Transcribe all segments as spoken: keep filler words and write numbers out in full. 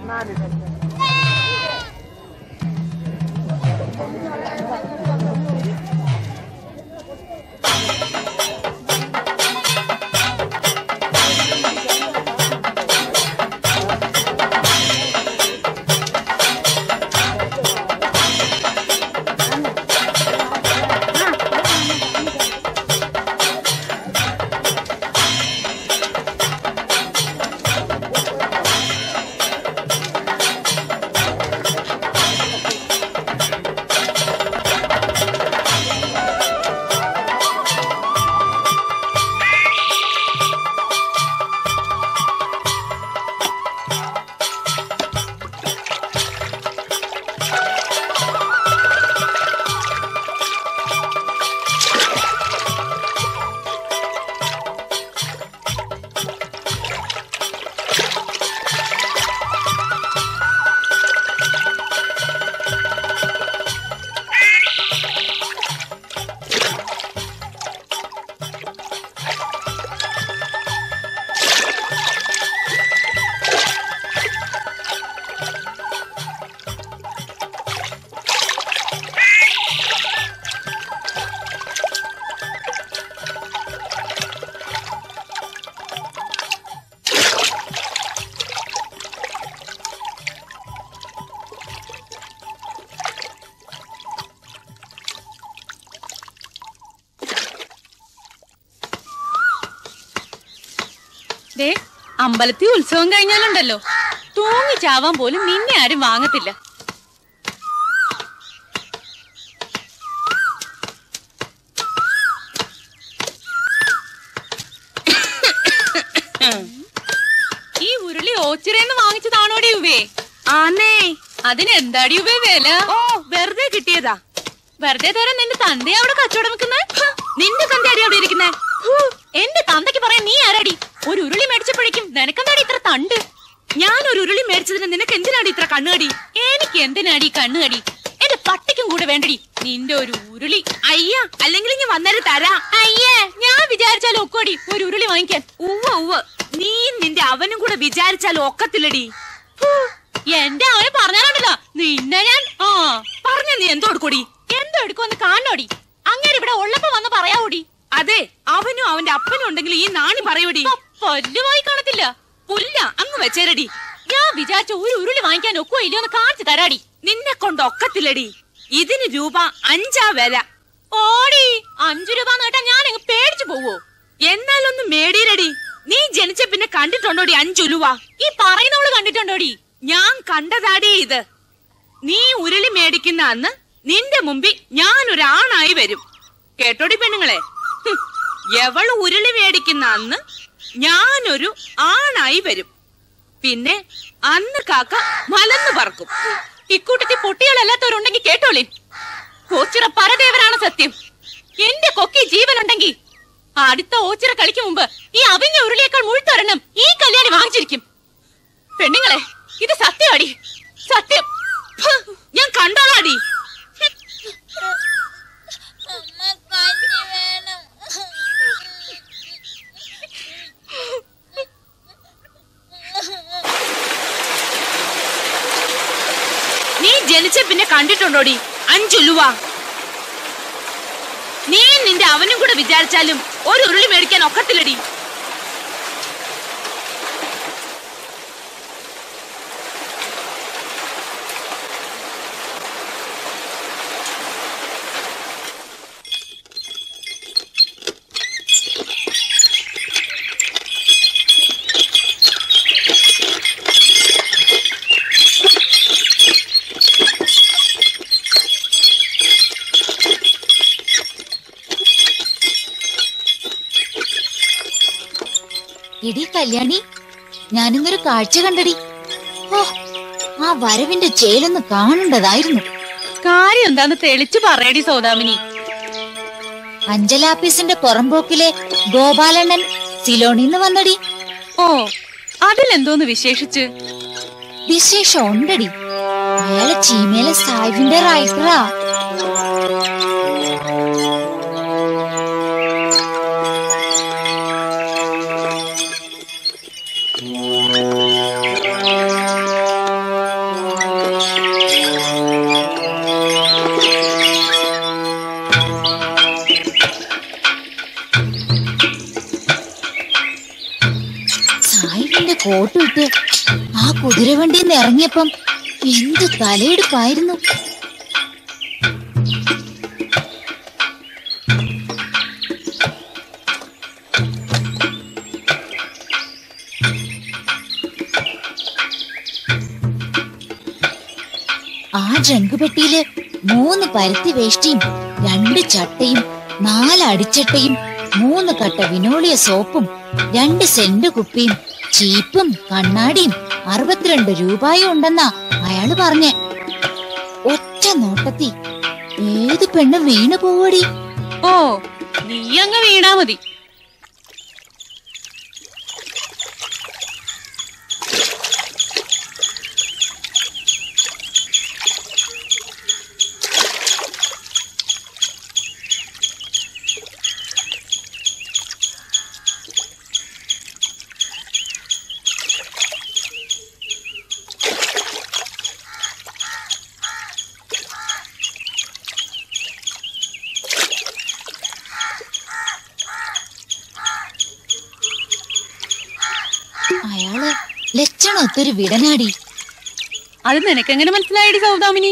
അമ്പലത്തിൽ ഉത്സവം കഴിഞ്ഞാലുണ്ടല്ലോ തൂങ്ങി ചാവാൻ പോലും നിന്നെ ആരും വാങ്ങത്തില്ല. ഈ ഉരുളി ഓച്ചിറന്ന് വാങ്ങിച്ചതാണോടി ഉവേ? ആന്നേ. അതിന് എന്താടി ഉവേ വില? ഓ വെറുതെ കിട്ടിയതാ. വെറുതെ തരാൻ നിന്റെ തന്ത അവിടെ കച്ചവടം വെക്കുന്നേ? നിന്റെ തന്ത അടി അവിടെ ഇരിക്കുന്നേ? എന്റെ തന്തയ്ക്ക് പറയാൻ നീ ആരാടി? ഒരു ഉരുളി മേടിച്ചപ്പോഴേക്കും നിനക്കെന്താടി ഇത്ര തണ്ട്? ഞാൻ ഒരു ഉരുളി മേടിച്ചതിന് നിനക്ക് എന്തിനാടി ഇത്ര കണ്ണുകടി? എനിക്ക് എന്തിനാടി കണ്ണുകടി? എന്റെ പട്ടിക്കും കൂടെ വേണ്ടടി നിന്റെ ഒരു ഉരുളി. അയ്യ, അല്ലെങ്കിൽ ഇനി വന്നേരം തരാ. അയ്യേ, ഞാൻ വിചാരിച്ചാലും ഒക്കോടി ഒരു ഉരുളി വാങ്ങിക്കാൻ. ഉവ്വ ഉവ്വ്, നീ നിന്റെ അവനും കൂടെ വിചാരിച്ചാലും ഒക്കത്തില്ലടി. എന്റെ അവനെ പറഞ്ഞാലുണ്ടല്ലോ നിന്നെ ഞാൻ. ആ പറഞ്ഞ നീ എന്തോ എടുക്കൂടി? എന്തോ എടുക്കുമെന്ന് കാണോടി. അങ്ങനെ ഇവിടെ ഉള്ളപ്പോ വന്ന് പറയാവൂടി. അതെ, അവനും അവന്റെ അപ്പനും ഉണ്ടെങ്കിൽ ഈ നാണി പറയൂടി. പല്ലുമായി കാണത്തില്ല. പുല്ല അങ്ങ് വെച്ചേരടി. ഞാൻ വിചാരിച്ച ഒരു ഉരുളി വാങ്ങിക്കാൻ ഒക്കോ ഇല്ലയോന്ന് കാണിച്ചു തരാടി. നിന്നെ കൊണ്ട് ഒക്കത്തില്ലടി. ഇതിന് രൂപ അഞ്ചാ വില. ഓടി അഞ്ചു രൂപ നേട്ടാ ഞാൻ അങ്ങ് പേടിച്ചു പോവോ? എന്നാലൊന്ന് മേടിയിരടി. നീ ജനിച്ച പിന്നെ കണ്ടിട്ടുണ്ടോടി അഞ്ചുലുവ? ഈ പറയുന്നവള് കണ്ടിട്ടുണ്ടോടി? ഞാൻ കണ്ടതാടി ഇത്. നീ ഉരുളി മേടിക്കുന്ന അന്ന് നിന്റെ മുമ്പിൽ ഞാനൊരാണായി വരും. കേട്ടോടി പെണ്ണുങ്ങളെ, എവള് ഉരുളി മേടിക്കുന്ന അന്ന് ഞാനൊരു ആണായി വരും. പിന്നെ അന്ന് കാക്ക മലന്ന് പറക്കും. ഇക്കൂട്ടത്തിൽ പൊട്ടികളല്ലാത്തവരുണ്ടെങ്കിൽ കേട്ടോളി. ഓച്ചിറ പരദേവനാണ് സത്യം. എന്റെ കൊക്കി ജീവനുണ്ടെങ്കിൽ അടുത്ത ഓച്ചിറ കളിക്ക് മുമ്പ് ഈ അവിഞ്ഞ ഉരുളിയേക്കാൾ മുഴുത്തൊരെണ്ണം ഈ കല്യാണി വാങ്ങിച്ചിരിക്കും. പെണ്ണുങ്ങളെ, ഇത് സത്യമാടി, സത്യം. ഞാൻ കണ്ടോളാടി. നീ ജനിച്ച പിന്നെ കണ്ടിട്ടുണ്ടോടി അഞ്ചുലുവ? നീ നിന്റെ അവനും കൂടെ വിചാരിച്ചാലും ഒരു ഉരുളി മേടിക്കാൻ ഒക്കത്തില്ലടി. എടി കല്യാണി, ഞാനിന്നൊരു കാഴ്ച കണ്ടടി. ഓ, ആ വരവിന്റെ ചേലൊന്ന് കാണേണ്ടതായിരുന്നു. കാര്യം എന്താന്ന് തെളിച്ചു പറയടി സൗദാമിനി. അഞ്ചലാപ്പീസിന്റെ പുറംപോക്കിലെ ഗോപാലണ്ണൻ സിലോണിന്ന് വന്നടി. ഓ, അതിലെന്തോന്ന് വിശേഷിച്ച്? വിശേഷം ഉണ്ടടി. അയാളെ ചീമയിലെ സാഹിബിന്റെ റൈറ്ററാ. കോട്ടും ഇട്ട് ആ കുതിരവണ്ടിയിൽ നിന്ന് ഇറങ്ങിയപ്പം എന്ത് തലയെടുപ്പായിരുന്നു. ആ ജങ്കുപെട്ടിയില് മൂന്ന് പരുത്തി വേഷ്ടിയും രണ്ട് ചട്ടയും നാല് അടിച്ചട്ടയും മൂന്ന് കട്ട വിനോളിയ സോപ്പും രണ്ട് സെന്റ് കുപ്പിയും ചീപ്പും കണ്ണാടിയും അറുപത്തിരണ്ട് രൂപയും ഉണ്ടെന്നാ അയാള് പറഞ്ഞേ. ഒറ്റ നോട്ടത്തി ഏത് പെണ്ണ് വീണു പോവടി. ഓ, നീ അങ്ങ് വീണാ മതി. അയാള് ലക്ഷണത്തൊരു വിടനാടി. അത് നിനക്കെങ്ങനെ മനസ്സിലായടി സൗദാമിനി?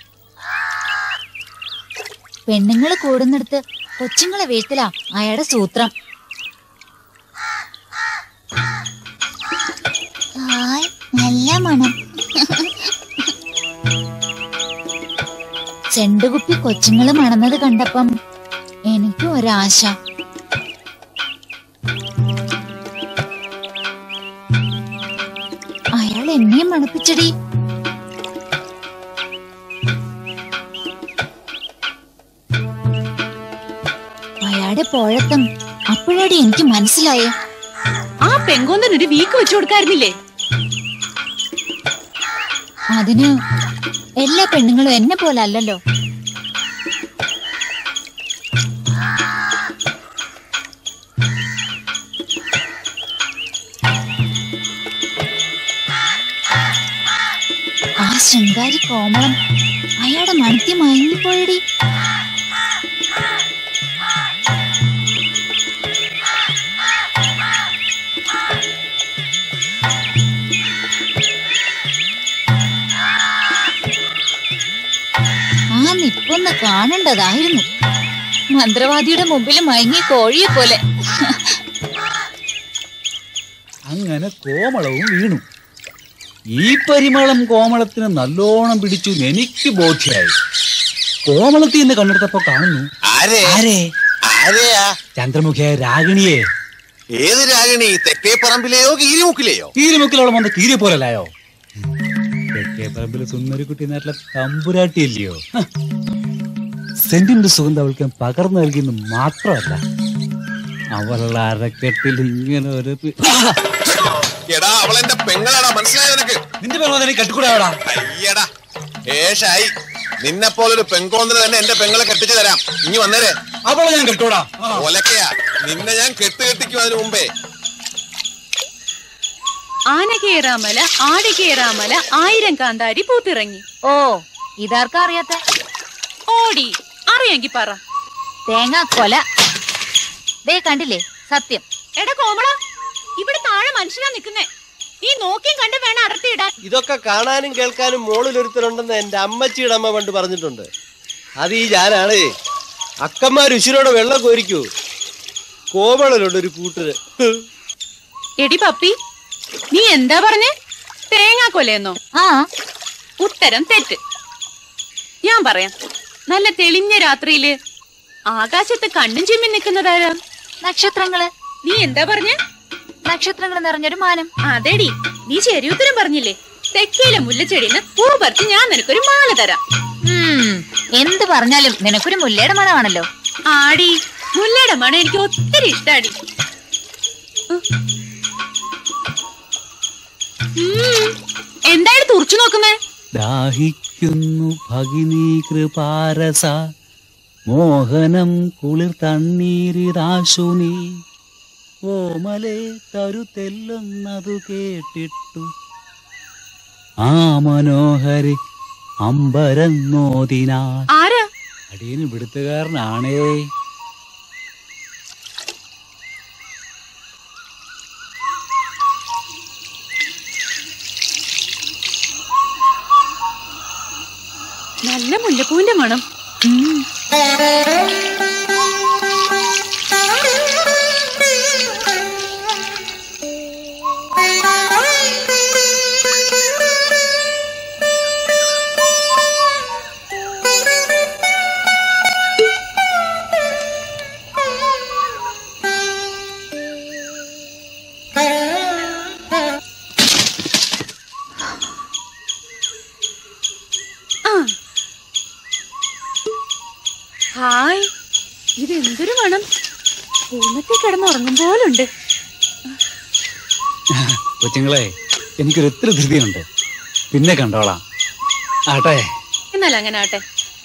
പെണ്ണുങ്ങള് കൂടുന്നിടത്ത് കൊച്ചുങ്ങളെ വീഴ്ത്തലാ അയാളുടെ സൂത്രം. നല്ല മണം. ചെണ്ടുകുപ്പി കൊച്ചുങ്ങള് മണന്നത് കണ്ടപ്പം എനിക്കും ഒരാശ. അയാൾ എന്നെയും മണപ്പിച്ചടി. അയാളുടെ പോഴത്തം അപ്പോഴാടി എനിക്ക് മനസ്സിലായേ. ആ പെങ്കോന്തനൊരു വീക്ക് വെച്ചു കൊടുക്കായിരുന്നില്ലേ? അതിന് എല്ലാ പെണ്ണുങ്ങളും എന്നെ പോലെ അല്ലല്ലോ. ആ ശൃംഗാരി കോമളം അയാളുടെ മണത്തി മയങ്ങിപ്പോയടി. ആ നിപ്പൊന്ന് കാണേണ്ടതായിരുന്നു. മന്ത്രവാദിയുടെ മുമ്പിൽ മയങ്ങിയ കോഴിയെ പോലെ. അങ്ങനെ കോമളവും വീണു. ഈ പരിമളം കോമളത്തിന് നല്ലോണം പിടിച്ചു എനിക്ക് ബോധ്യായി. കോമളത്തിൽ നിന്ന് കണ്ടെടുത്തപ്പോ കാണുന്നു ചന്ദ്രമുഖിയായ രാഗിണിയെ. ഏത് രാഗിണി? തെക്കേ പറമ്പിലെയോ കീരിമുക്കിലെയോ? കീരിമുക്കിലോളം വന്ന കീരിയെ പോലല്ലായോ? തെക്കേ പറമ്പില് സുന്ദരിക്കുട്ടി നാട്ടിലെ തമ്പുരാട്ടിയല്ലയോ? സെന്റിന്റെ സുഗന്ധം അവൾക്ക് പകർന്നു നൽകിയെന്ന് മാത്രമല്ല, അവളുടെ അരക്കെട്ടിൽ ഇങ്ങനെ ഒരു എടാ, അവളെന്റെ പെങ്ങളാടാ, മനസ്സിലായോ നിനക്ക്? നിന്റെ പെങ്ങളെ കെട്ടിക്കൂടാടാ. അയ്യടാ, ഏഷായി. നിന്നെ പോലൊരു പെങ്കോന്നിന് തന്നെ എന്റെ പെങ്ങളെ കെട്ടിച്ചു തരാം. ഇനി വന്നേരെ. അവളെ ഞാൻ കെട്ടൂടാ. ഒലക്കയാ, നിന്നെ ഞാൻ കെട്ട് കെട്ടിക്കും അതിനു മുമ്പേ. ആന കേറാമല ആടി കേറാമല ആയിരം കാന്താരി പൂത്തിറങ്ങി. ഓ, ഇതാർക്കാ അറിയാത്ത? ഓടി അറിയാങ്കി പറ. തേങ്ങാ കൊല ദേ കണ്ടില്ലേ? സത്യം. എടാ കോമള, ഇവിടെ താഴെ മനുഷ്യനാ നിക്കുന്നേ. നീ നോക്കിയും കണ്ട് വേണം അടർത്തിയിടാൻ. ഇതൊക്കെ കാണാനും കേൾക്കാനും മോളിലൊരുത്തരുണ്ടെന്ന് എന്റെ അമ്മച്ചിയുടെ അമ്മ പണ്ട് പറഞ്ഞിട്ടുണ്ട്. അത് ഈ ഞാനാണ്. അക്കന്മാർ ഉശിരോടെ വെള്ളം കോരിക്കൂ. കോമളനുണ്ട് ഒരു കൂട്ടര്. എടി പപ്പി, നീ എന്താ പറഞ്ഞേ? തേങ്ങാ കൊലയെന്നോ? ആ, ഉത്തരം തെറ്റ്. ഞാൻ പറയാം. നല്ല തെളിഞ്ഞ രാത്രിയില് ആകാശത്ത് കണ്ണും ചിമ്മി നിൽക്കുന്നതാരാ? നക്ഷത്രങ്ങള്. നീ എന്താ പറഞ്ഞേ? നക്ഷത്രങ്ങൾ നിറഞ്ഞൊരു മാനം. അതെടി, നീ ശരി ഉത്തരം പറഞ്ഞില്ലേ? തെക്കേലെ മുല്ലച്ചെടിന്ന് പൂ പറിച്ച് ഞാൻ നിനക്കൊരു മാല തരാം. എന്ത് പറഞ്ഞാലും നിനക്കൊരു മുല്ലയുടെ മണമാണല്ലോ. ആടി, മുല്ലയുടെ മണം എനിക്ക് ഒത്തിരി ഇഷ്ടാടി. എന്തായാലും തുറച്ചു നോക്കുന്നേ? ദാഹിക്കുന്നു ഭഗിനി കൃപാരസ, മോഹനം കുളിർ തണ്ണീരിതാശുനി, ഓമലെ തരുതെല്ലുന്നതു കേട്ടിട്ടു ആ മനോഹരി അമ്പരം നോദിനാ. ആരാ? അടിയന് ഇവിടുത്തുകാരനാണേ. നല്ല മുല്ലപ്പൂവിന്റെ മണം. ഹായ്, ഇതെന്തൊരു മണം. പൂമത്തിൽ കിടന്നുറങ്ങും പോലുണ്ട്. കൊച്ചുങ്ങളെ, എനിക്കൊരു ഒത്തിരി ധൃതിയുണ്ട്, പിന്നെ കണ്ടോളാം. ആട്ടെ, എന്നാൽ അങ്ങനെ ആട്ടെ.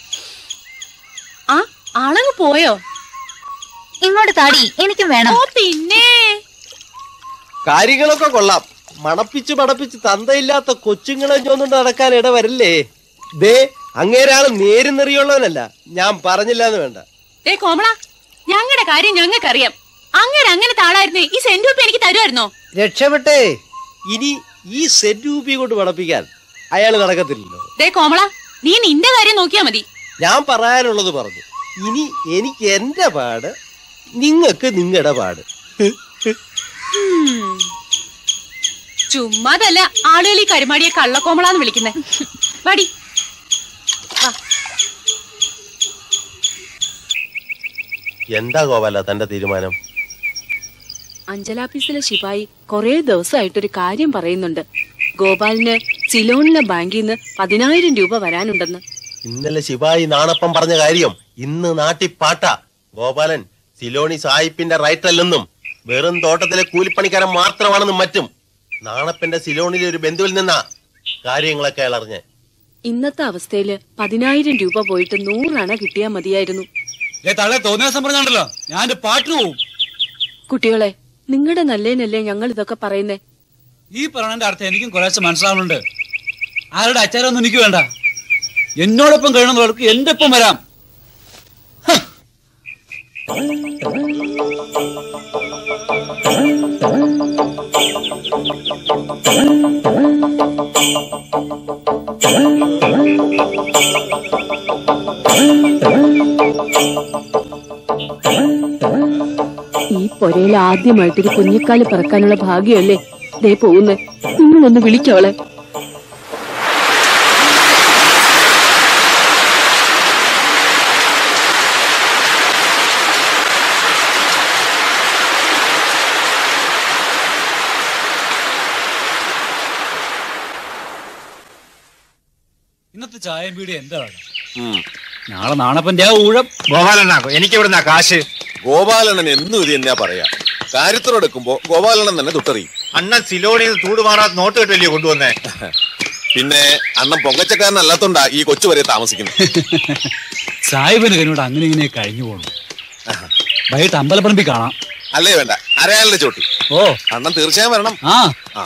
ആ ആളങ്ങ് പോയോ? ഇങ്ങോട്ട് താടി, എനിക്കും വേണം. ഓ പിന്നെ കാര്യങ്ങളൊക്കെ കൊള്ളാം. മണപ്പിച്ച് മണപ്പിച്ച് തന്തയില്ലാത്ത കൊച്ചുങ്ങളെ ചോന്നുകൊണ്ട് നടക്കാൻ ഇട വരില്ലേ? ദേ, അങ്ങേരാള് നേരുന്നെറിയുള്ളവനല്ല, ഞാൻ പറഞ്ഞില്ല എന്ന് വേണ്ട. ദേ കോമള, ഞങ്ങളുടെ കാര്യം ഞങ്ങൾക്കറിയാം. അങ്ങനെ അങ്ങനെ താളായിരുന്നേ ഈ സെന്റ് രൂപ എനിക്ക് തരുമായിരുന്നോ? രക്ഷപ്പെട്ടേ. ഇനി ഈ സെന്റ് രൂപി കൊണ്ട് മണപ്പിക്കാൻ അയാള് നടക്കത്തില്ലല്ലോ. ദേ കോമള, നീ നിന്റെ കാര്യം നോക്കിയാ മതി. ഞാൻ പറയാനുള്ളത് പറഞ്ഞു. ഇനി എനിക്ക് എന്റെ പാട്, നിങ്ങക്ക് നിങ്ങളുടെ പാട്. ചുമ്മാതല്ല ആളുകൾ ഈ കരുമാടിയെ കള്ളക്കോമളാന്ന് വിളിക്കുന്നേ. വാടി. എന്താ ഗോപാല തന്റെ തീരുമാനം? അഞ്ചലാഫീസിലെ ശിപായി കൊറേ ദിവസമായിട്ടൊരു കാര്യം പറയുന്നുണ്ട്. ഗോപാലിന് സിലോണിലെ ബാങ്കിൽ നിന്ന് പതിനായിരം രൂപ വരാനുണ്ടെന്ന്. ഇന്നലെ ശിപായി നാണപ്പം പറഞ്ഞ കാര്യം ഇന്ന് നാട്ടിപ്പാട്ട. ഗോപാലൻ സിലോണി സായിപ്പിന്റെ റൈറ്റല്ലെന്നും വെറും തോട്ടത്തിലെ കൂലിപ്പണിക്കാരൻ മാത്രമാണെന്നും മറ്റും നാണപ്പന്റെ സിലോണിലെ ഒരു ബന്ധുവിൽ നിന്നാ കാര്യങ്ങളൊക്കെ അയാൾ അറിഞ്ഞ്. ഇന്നത്തെ അവസ്ഥയില് പതിനായിരം രൂപ പോയിട്ട് നൂറണ കിട്ടിയാ മതിയായിരുന്നു. തള്ളെ തോന്നിയ ദിവസം പറഞ്ഞാണ്ടല്ലോ ഞാൻ പാട്ടിന് പോവും. കുട്ടികളെ, നിങ്ങളുടെ നല്ലേനല്ലേ ഞങ്ങൾ ഇതൊക്കെ പറയുന്നേ. ഈ പറയണന്റെ അർത്ഥം എനിക്കും കുറേശ്ശെ മനസ്സിലാവുന്നുണ്ട്. ആരുടെ അച്ചാരൊന്നും എനിക്ക് വേണ്ട. എന്നോടൊപ്പം കഴിയണമെന്നവർക്ക് എന്റെ ഒപ്പം വരാം. ഈ പൊരയിൽ ആദ്യമായിട്ടൊരു കുഞ്ഞിക്കാല് പറക്കാനുള്ള ഭാഗ്യമല്ലേ ദേ പോകുന്നേ. നിങ്ങളൊന്ന് വിളിക്കോളെ. ഇന്നത്തെ ചായം പീടി എന്താ? നാളെ നാണപ്പന്റെ ആ ഊഴം. ഗോപാലണ്ണ, എനിക്ക് ഇവിടുന്ന കാശ്. ഗോപാലണ്ണൻ എന്നും ഇത് എന്നാ പറയാ. കാര്യത്തിലെടുക്കുമ്പോ ഗോപാലണ്ണൻ തന്നെ തുട്ടറിയും. അണ്ണൻ സിലോണിയിൽ തൂടുമാറാത്ത നോട്ട് കെട്ടല്ലേ കൊണ്ടുവന്നേ. പിന്നെ അണ്ണൻ പൊങ്കച്ചക്കാരനല്ലാത്തോണ്ടാ ഈ കൊച്ചു വരെ താമസിക്കുന്നത്. സാഹിബിന് കനോട് അങ്ങനെ ഇങ്ങനെ കഴിഞ്ഞു പോകണം. വൈകിട്ട് അമ്പലപ്പറമ്പിൽ കാണാം. അല്ലേ വേണ്ട, അരയാളുടെ ചോട്ടി. ഓ, അണ്ണൻ തീർച്ചയായും വരണം. ആ ആ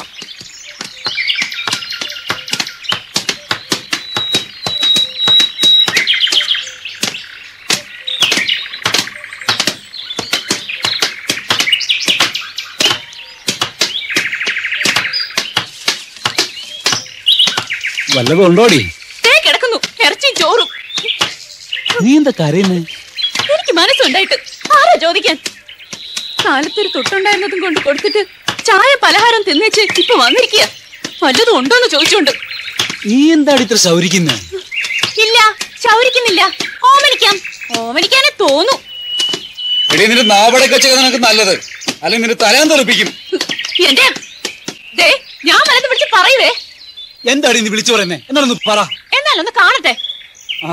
വല്ലതും ഉണ്ടോടി? കിടക്കുന്നു ഇറച്ചിയും ചോറും. നീ എന്താ കരയുന്നേ? എനിക്ക് മനസ്സുണ്ടായിട്ട് ആരാ ചോദിക്കാൻ? കാലത്തൊരു തൊട്ടുണ്ടായിരുന്നതും കൊണ്ട് കൊടുത്തിട്ട് ചായ പലഹാരം തിന്നേച്ച് ഇപ്പൊ വന്നിരിക്കുക. വല്ലതും ഉണ്ടോന്ന് ചോദിച്ചോണ്ട്. നീ എന്താണ് ഇത്ര ശൗരിക്കുന്നേ? ഇല്ല, ശൗരിക്കുന്നില്ല. ഓമനിക്കാം. ഓമനിക്കാനെ തോന്നു. എടീ, നിന്റെ നാവടൊക്കെ വെച്ചാൽ നിനക്ക് നല്ലത്. അല്ലെങ്കിൽ നിന്റെ തലയാൻ തെറിപ്പിക്കും. എന്റെ ദേ, ഞാൻ വലത് വിളിച്ച് പറയുവേ. എന്താടി നീ വിളിച്ചു പറയുന്നേ? എന്നാലൊന്ന് പറ. എന്നാലൊന്ന് കാണട്ടെ. ആ,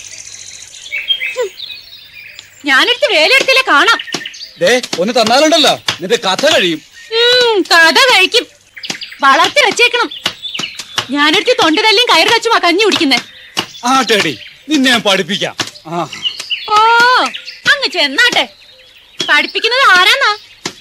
ഞാനെടുത്ത് വേലയെടുത്തില്ലേ കാണാം. ദേ, ഒന്ന് തന്നാലുണ്ടല്ലോ നിന്റെ കഥ കഴിയും. കഥ കഴിക്കും. വളർത്തി വെച്ചേക്കണം. ഞാനെടുത്ത് തൊണ്ട തല്ലിയും കയറ് കച്ചുമാ കഞ്ഞി കുടിക്കുന്നേ. ആ ടേടി, നിന്നെ ഞാൻ പഠിപ്പിക്കാം. ആ ഓ, അങ്ങ് ചെന്നാട്ടെ. പഠിപ്പിക്കുന്നത് ആരാന്നാ?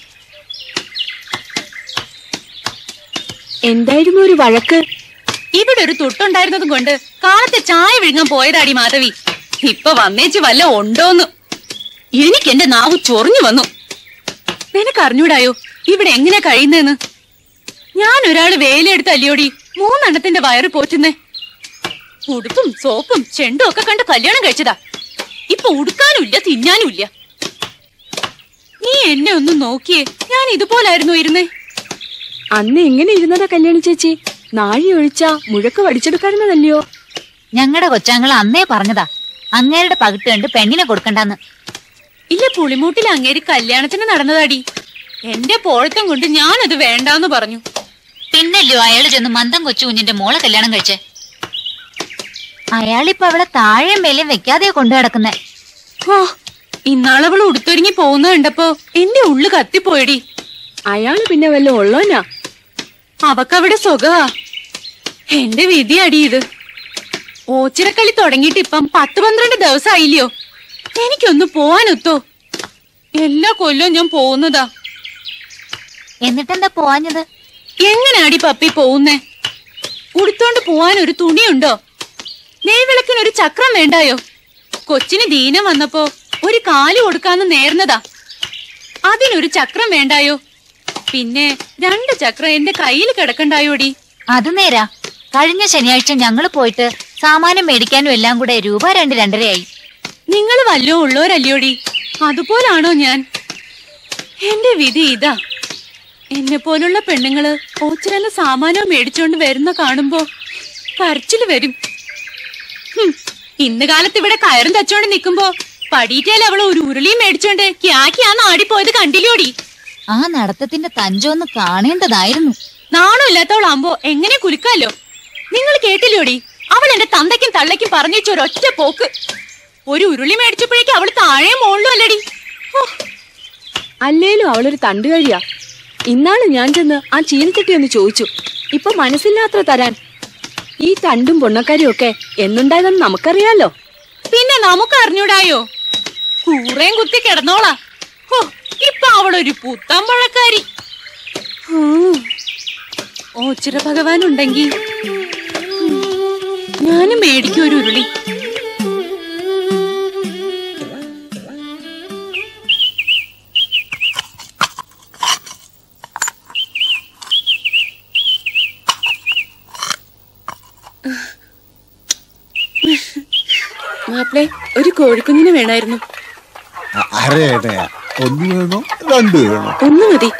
എന്തായിരുന്നു ഒരു വഴക്ക്? ഇവിടെ ഒരു തുട്ടുണ്ടായിരുന്നതും കൊണ്ട് കാലത്തെ ചായ വിഴുങ്ങാൻ പോയതാടി മാധവി. ഇപ്പൊ വന്നേച്ച് വല്ല ഉണ്ടോന്ന്. എനിക്ക് എന്റെ നാവ് ചൊറിഞ്ഞു വന്നു. നിനക്ക് അറിഞ്ഞൂടായോ ഇവിടെ എങ്ങനെ കഴിയുന്നേന്ന്? ഞാൻ ഒരാള് വേലയെടുത്ത് അല്ലയോടി മൂന്നെണ്ണത്തിന്റെ വയറ് പോറ്റുന്നേ. ഉടുപ്പും സോപ്പും ചെണ്ടും ഒക്കെ കണ്ട് കല്യാണം കഴിച്ചതാ. ഇപ്പൊ ഉടുക്കാനും ഇല്ല തിന്നാനും ഇല്ല. നീ എന്നെ ഒന്ന് നോക്കിയേ, ഞാൻ ഇതുപോലായിരുന്നു ഇരുന്നേ. അന്ന് എങ്ങനെ ഇരുന്നതാ കല്യാണി ചേച്ചി? നാഴി ഒഴിച്ചാ മുഴക്ക് വടിച്ചെടുക്കാറുന്നതല്ലയോ? ഞങ്ങളുടെ കൊച്ചാങ്ങൾ അന്നേ പറഞ്ഞതാ അങ്ങേരുടെ പകിട്ട് കണ്ട് പെണ്ണിനെ കൊടുക്കണ്ടെന്ന്. ഇല്ല, പുളിമൂട്ടിൽ അങ്ങേര് കല്യാണത്തിന് നടന്നതാടി. എന്റെ പോഴത്തം കൊണ്ട് ഞാനത് വേണ്ടാന്ന് പറഞ്ഞു. പിന്നല്ലോ അയാള് ചെന്ന് മന്ദം കൊച്ചു കുഞ്ഞിന്റെ മോളെ കല്യാണം കഴിച്ചേ. അയാളിപ്പോ അവളെ താഴെയും മേലെയും വെക്കാതെയാ കൊണ്ടു നടക്കുന്നേ. ഓ, ഇന്നാളവൾ ഉടുത്തൊരുങ്ങി പോകുന്ന കണ്ടപ്പോ എന്റെ ഉള്ളു കത്തിപ്പോയടി. അയാള് പിന്നെ വല്ല ഉള്ളോനാ? അവക്കവിടെ സുഖാ. എന്റെ വിധി അടിയത്. ഓച്ചിറക്കളി തുടങ്ങിയിട്ട് ഇപ്പം പത്ത് പന്ത്രണ്ട് ദിവസമായില്ലയോ. എനിക്കൊന്ന് പോവാനൊത്തോ? എല്ലാ കൊല്ലവും ഞാൻ പോകുന്നതാ. എന്നിട്ടെന്താ പോവാഞ്ഞത്? എങ്ങനെയാടി പപ്പി പോകുന്നേ? ഉടുത്തോണ്ട് പോവാൻ ഒരു തുണിയുണ്ടോ? നെയ്വിളക്കിനൊരു ചക്രം വേണ്ടായോ? കൊച്ചിന് ദീനം വന്നപ്പോ ഒരു കാല് കൊടുക്കാന്ന് നേർന്നതാ. അതിനൊരു ചക്രം വേണ്ടായോ? പിന്നെ രണ്ട് ചക്രം എന്റെ കയ്യിൽ കിടക്കണ്ടായോടി. അത് നേരാ. കഴിഞ്ഞ ശനിയാഴ്ച ഞങ്ങള് പോയിട്ട് സാമാനം മേടിക്കാനും എല്ലാം കൂടെ രൂപ രണ്ട് രണ്ടരയായി. നിങ്ങൾ വല്ലോ ഉള്ളോരല്ലയോടി? അതുപോലാണോ ഞാൻ? എന്റെ വിധി ഇതാ. എന്നെ പോലുള്ള പെണ്ണുങ്ങള് ഓച്ചിറന്ന് സാമാനവും മേടിച്ചോണ്ട് വരുന്ന കാണുമ്പോ കരച്ചില് വരും. ഇന്ന് കാലത്ത് ഇവിടെ കയറും തച്ചോണ്ട് നിക്കുമ്പോ പടിയിട്ടേൽ അവള് ഒരു ഉരുളിയും മേടിച്ചോണ്ട് ക്യാക്കിയാന്ന് ആടിപ്പോയത് കണ്ടില്ലോടി. ആ നടത്തത്തിന്റെ തഞ്ചൊന്ന് കാണേണ്ടതായിരുന്നു. നാണോ ഇല്ലാത്തവളാകുമ്പോ എങ്ങനെ കുലുക്കാലോ? നിങ്ങൾ കേട്ടില്ലോടി, അവൾ എന്റെ തന്തയ്ക്കും തള്ളയ്ക്കും പറഞ്ഞു ഒരൊറ്റ പോക്ക്. ഒരു ഉരുളി മേടിച്ചപ്പോഴേക്കും അവള് താഴെ മോളിലും അല്ലടി. അല്ലേലും അവളൊരു തണ്ടുകാരിയാ. ഇന്നാണ് ഞാൻ ചെന്ന് ആ ചീനച്ചട്ടി ഒന്ന് ചോദിച്ചു. ഇപ്പൊ മനസ്സില്ലാത്ര തരാൻ. ഈ തണ്ടും പൊണ്ണക്കാരിയും ഒക്കെ എന്നുണ്ടായതെന്ന് നമുക്കറിയാലോ. പിന്നെ നമുക്ക് അറിഞ്ഞൂടായോ? കൂറേം കുത്തി കിടന്നോളാ. ഹോ, ഇപ്പൊ അവളൊരു പുത്തൻ പഴക്കാരി. ഓച്ചിറ ഭഗവാൻ ഉണ്ടെങ്കി ഞാനും മേടിക്കും ഒരു ഉരുളി. മാപ്പിളെ, ഒരു കോഴിക്കുഞ്ഞിന് വേണമായിരുന്നു. അരേടയാ? ഒന്ന് വേണോ രണ്ട് വേണോ? ഒന്ന് മതി.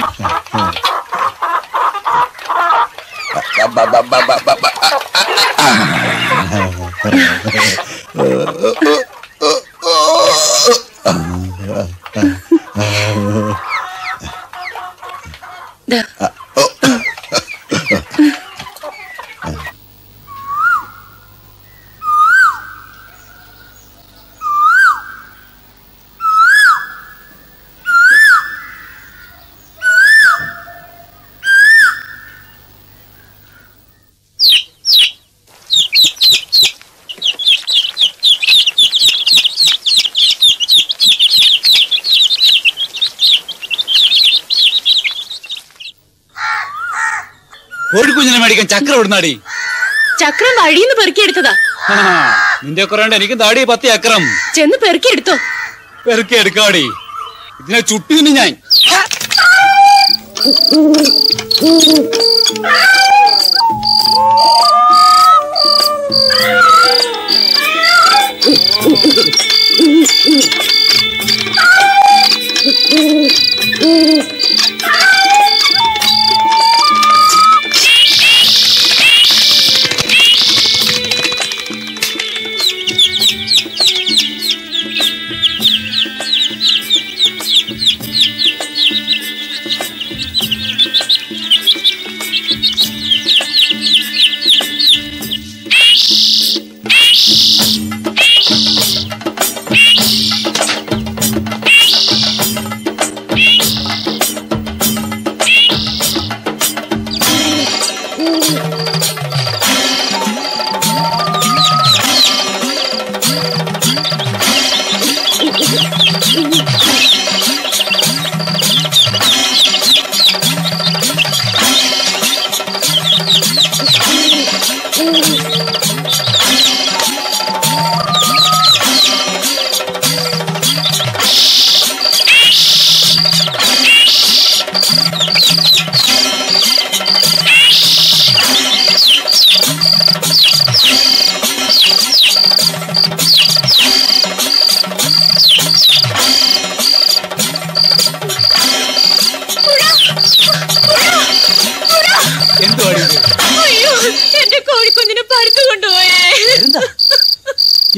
കോഴിക്കുഞ്ഞിനെ മേടിക്കാൻ ചക്രം ഇവിടുന്നാടി. ചക്രം വഴിന്ന് പെറുക്കിയെടുത്തതാ. നിന്റെ കുറേണ്ട എനിക്കും താടി പത്തി ചക്രം. ചെന്ന് പെറുക്കിയെടുത്തോ? പെറുക്കി എടുക്കാടി. ഇതിനെ ചുട്ടിന് ഞാൻ.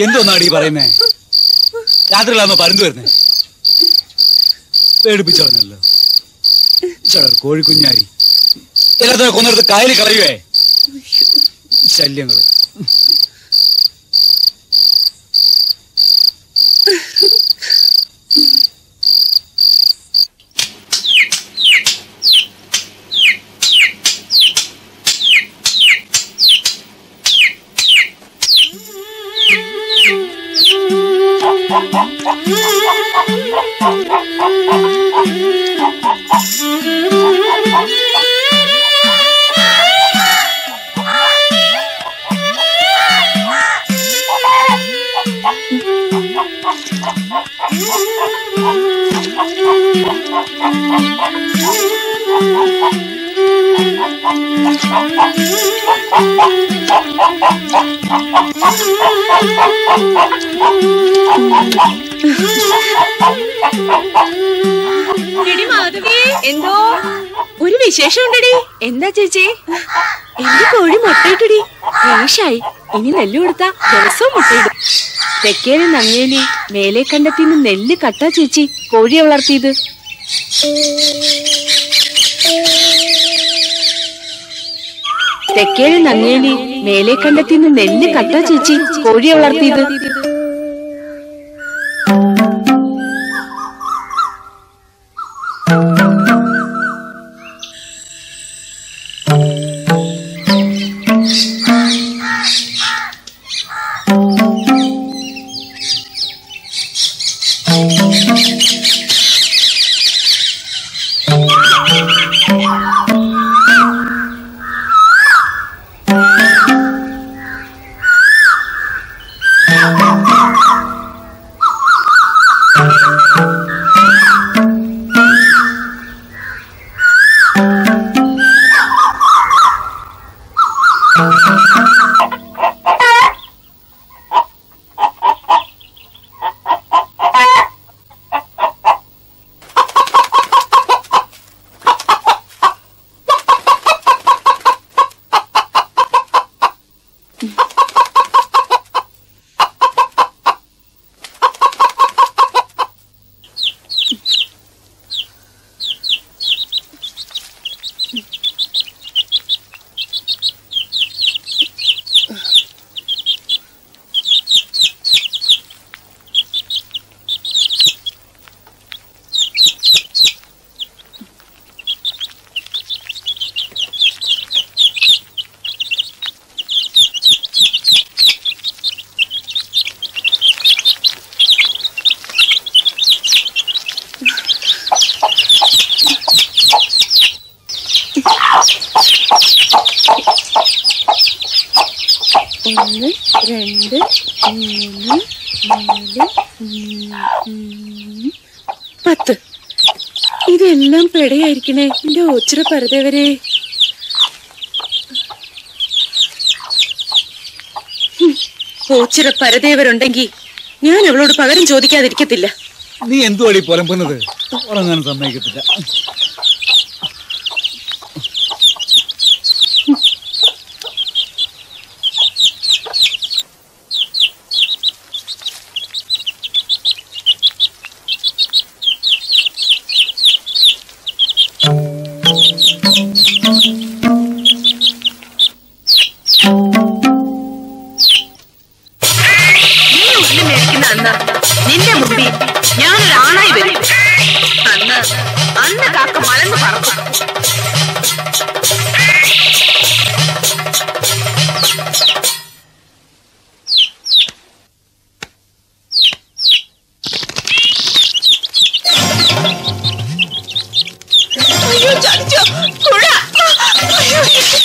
എന്തോന്നാടി പറയുന്നേ? രാത്രിയിലാണോ പരന്തു വരുന്നേ? പേടിപ്പിച്ചോളഞ്ഞല്ലോ കോഴിക്കുഞ്ഞാരി. എല്ലാത്തിനും കൊന്നെടുത്ത് കായലിൽ കളയുവേ. ശല്യങ്ങള്. എന്തോ ഒരു വിശേഷം ഉണ്ടടി. എന്താ ചേച്ചി? എന്റെ കോഴി മുട്ടയിട്ടടി. ഏഷായി. ഇനി നെല്ല് കൊടുത്താ ദിവസവും മുട്ടയിടും. തെക്കേനെ നങ്ങേലി മേലെ കണ്ടത്തിന്ന് നെല്ല് കട്ടാ ചേച്ചി കോഴിയെ വളർത്തിയത്. തെക്കേനെ നങ്ങേലി മേലെ കണ്ടത്തിന്ന് നെല്ല് കട്ടാ ചേച്ചി കോഴിയെ വളർത്തിയത്. ഒന്ന് രണ്ട് മൂന്ന് നാല് പത്ത്. ഇതെല്ലാം പെടയായിരിക്കണേ എന്റെ ഓച്ചിറ പരദേവരെ. ഓച്ചിറ പരദേവരുണ്ടെങ്കിൽ ഞാൻ അവളോട് പകരം ചോദിക്കാതിരിക്കത്തില്ല. നീ എന്തുവാടി പുലമ്പുന്നത്? ഉറങ്ങാൻ സമ്മതിക്കത്തില്ല. നിന്റെ മുമ്പിൽ ഞാനൊരാണായി വരും. അന്ന് അന്ന് കാക്ക മലന്ന് പറക്കും. അയ്യോ ചടിച്ചോ കുഴ. അയ്യോ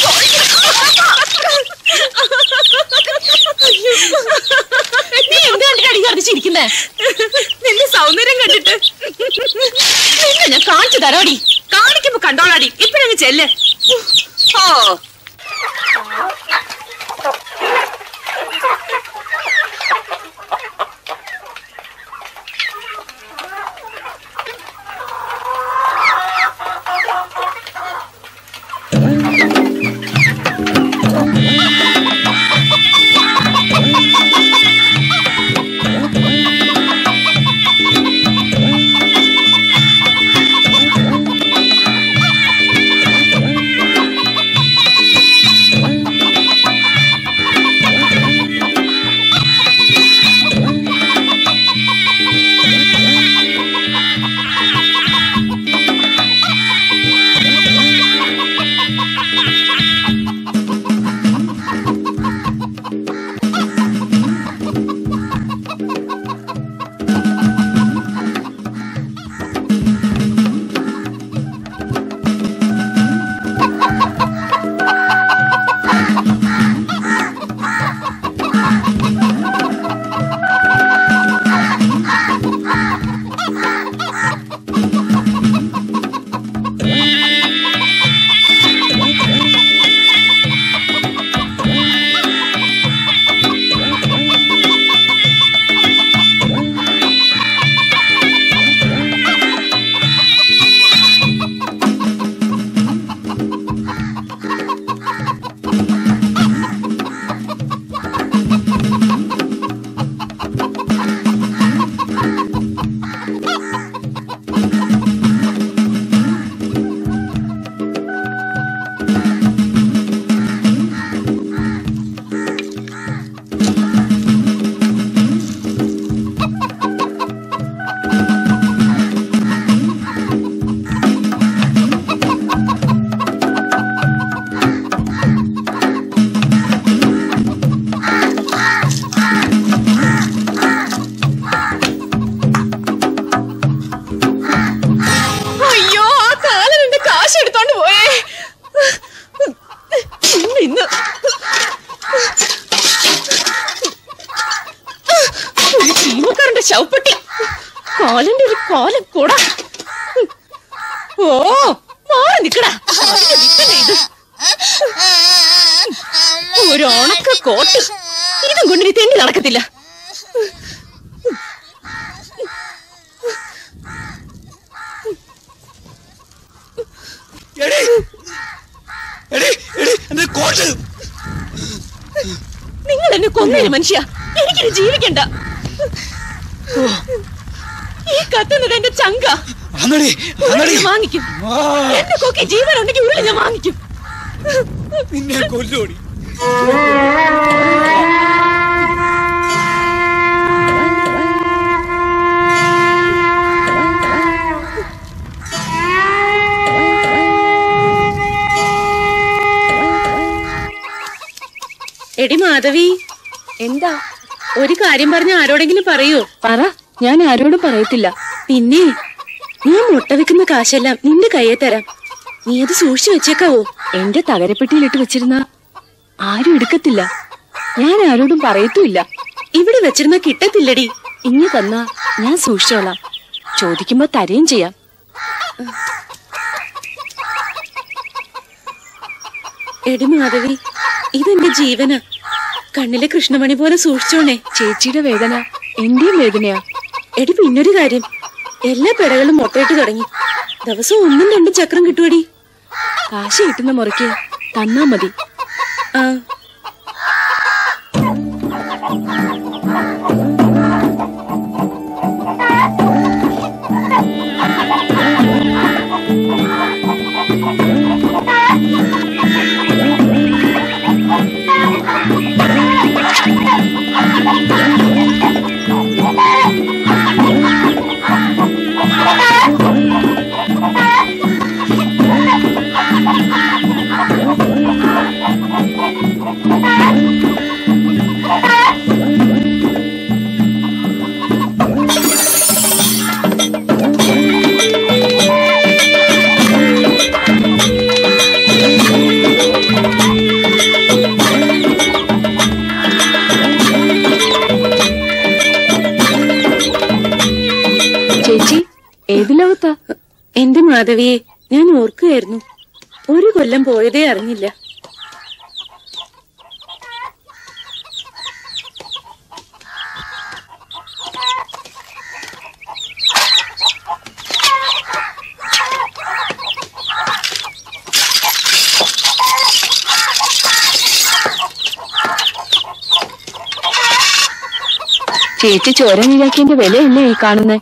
നീ എന്താണ് അടി കാണിച്ചിരിക്കുന്നേ? നിന്റെ സൗന്ദര്യം കണ്ടിട്ട്. നിന്നെ ഞാൻ കാണിച്ചു തരാടി. കാണിക്കുമ്പോ കണ്ടോളാടി. ഇപ്പഴങ്ങ് ചെല്ല്. ഓ ഒരു ചീമക്കാരന്റെ ശവപ്പെട്ടി, കാലന്റെ ഒരു കാലം കൂട. ഓ മാറി നിക്കടാ, ഇത് ഒരു ഉണക്ക കോട്ട്, ഇതും കൊണ്ട് നീ തെണ്ടി നടക്കത്തില്ല. നിങ്ങൾ എന്നെ കൊന്നൊരു മനുഷ്യ, എനിക്കിനി ജീവിക്കണ്ട. ഈ കത്തുന്നത് എന്റെ ചങ്ക. വാങ്ങിക്കും. എന്റെ കൊക്കി ജീവൻ ഉണ്ടെങ്കിൽ ഉരുളി ഞാൻ വാങ്ങിക്കും. നിന്നെ കൊല്ലോടി. എടി മാധവി, എന്താ? ഒരു കാര്യം പറഞ്ഞ ആരോടെങ്കിലും പറയൂ? പറ, ഞാൻ ആരോടും പറയത്തില്ല. പിന്നെ ഞാൻ മുട്ട വെക്കുന്ന കാശെല്ലാം നിന്റെ കയ്യെ തരാം, നീ അത് സൂക്ഷിച്ചു വെച്ചേക്കാവോ? എന്റെ തകരപ്പെട്ടിയിലിട്ട് വെച്ചിരുന്ന ആരും എടുക്കത്തില്ല, ഞാൻ ആരോടും പറയത്തുമില്ല. ഇവിടെ വെച്ചിരുന്ന കിട്ടത്തില്ലടി. ഇനി തന്നാ ഞാൻ സൂക്ഷിച്ചോളാം, ചോദിക്കുമ്പോ തരുകയും ചെയ്യാം. എടി മാധവി, ഇതെന്റെ ജീവനാ, കണ്ണിലെ കൃഷ്ണമണി പോലെ സൂക്ഷിച്ചോണേ. ചേച്ചിയുടെ വേദന എന്റെയും വേദനയാ. എടി പിന്നൊരു കാര്യം, എല്ലാ പെടകളും മുട്ടയിട്ട് തുടങ്ങി. ദിവസം ഒന്നും രണ്ടും ചക്രം കിട്ടുവടി. കാശ് കിട്ടുന്ന മുറയ്ക്ക് തന്നാ മതി. ആ ഏത് ലോകത്താ? എന്റെ മാധവിയെ ഞാൻ ഓർക്കുകയായിരുന്നു, ഒരു കൊല്ലം പോയതേ അറിഞ്ഞില്ല. ചേച്ചി ചോര നീരാക്കിയതിന്റെ വിലയല്ലേ ഈ കാണുന്നേ?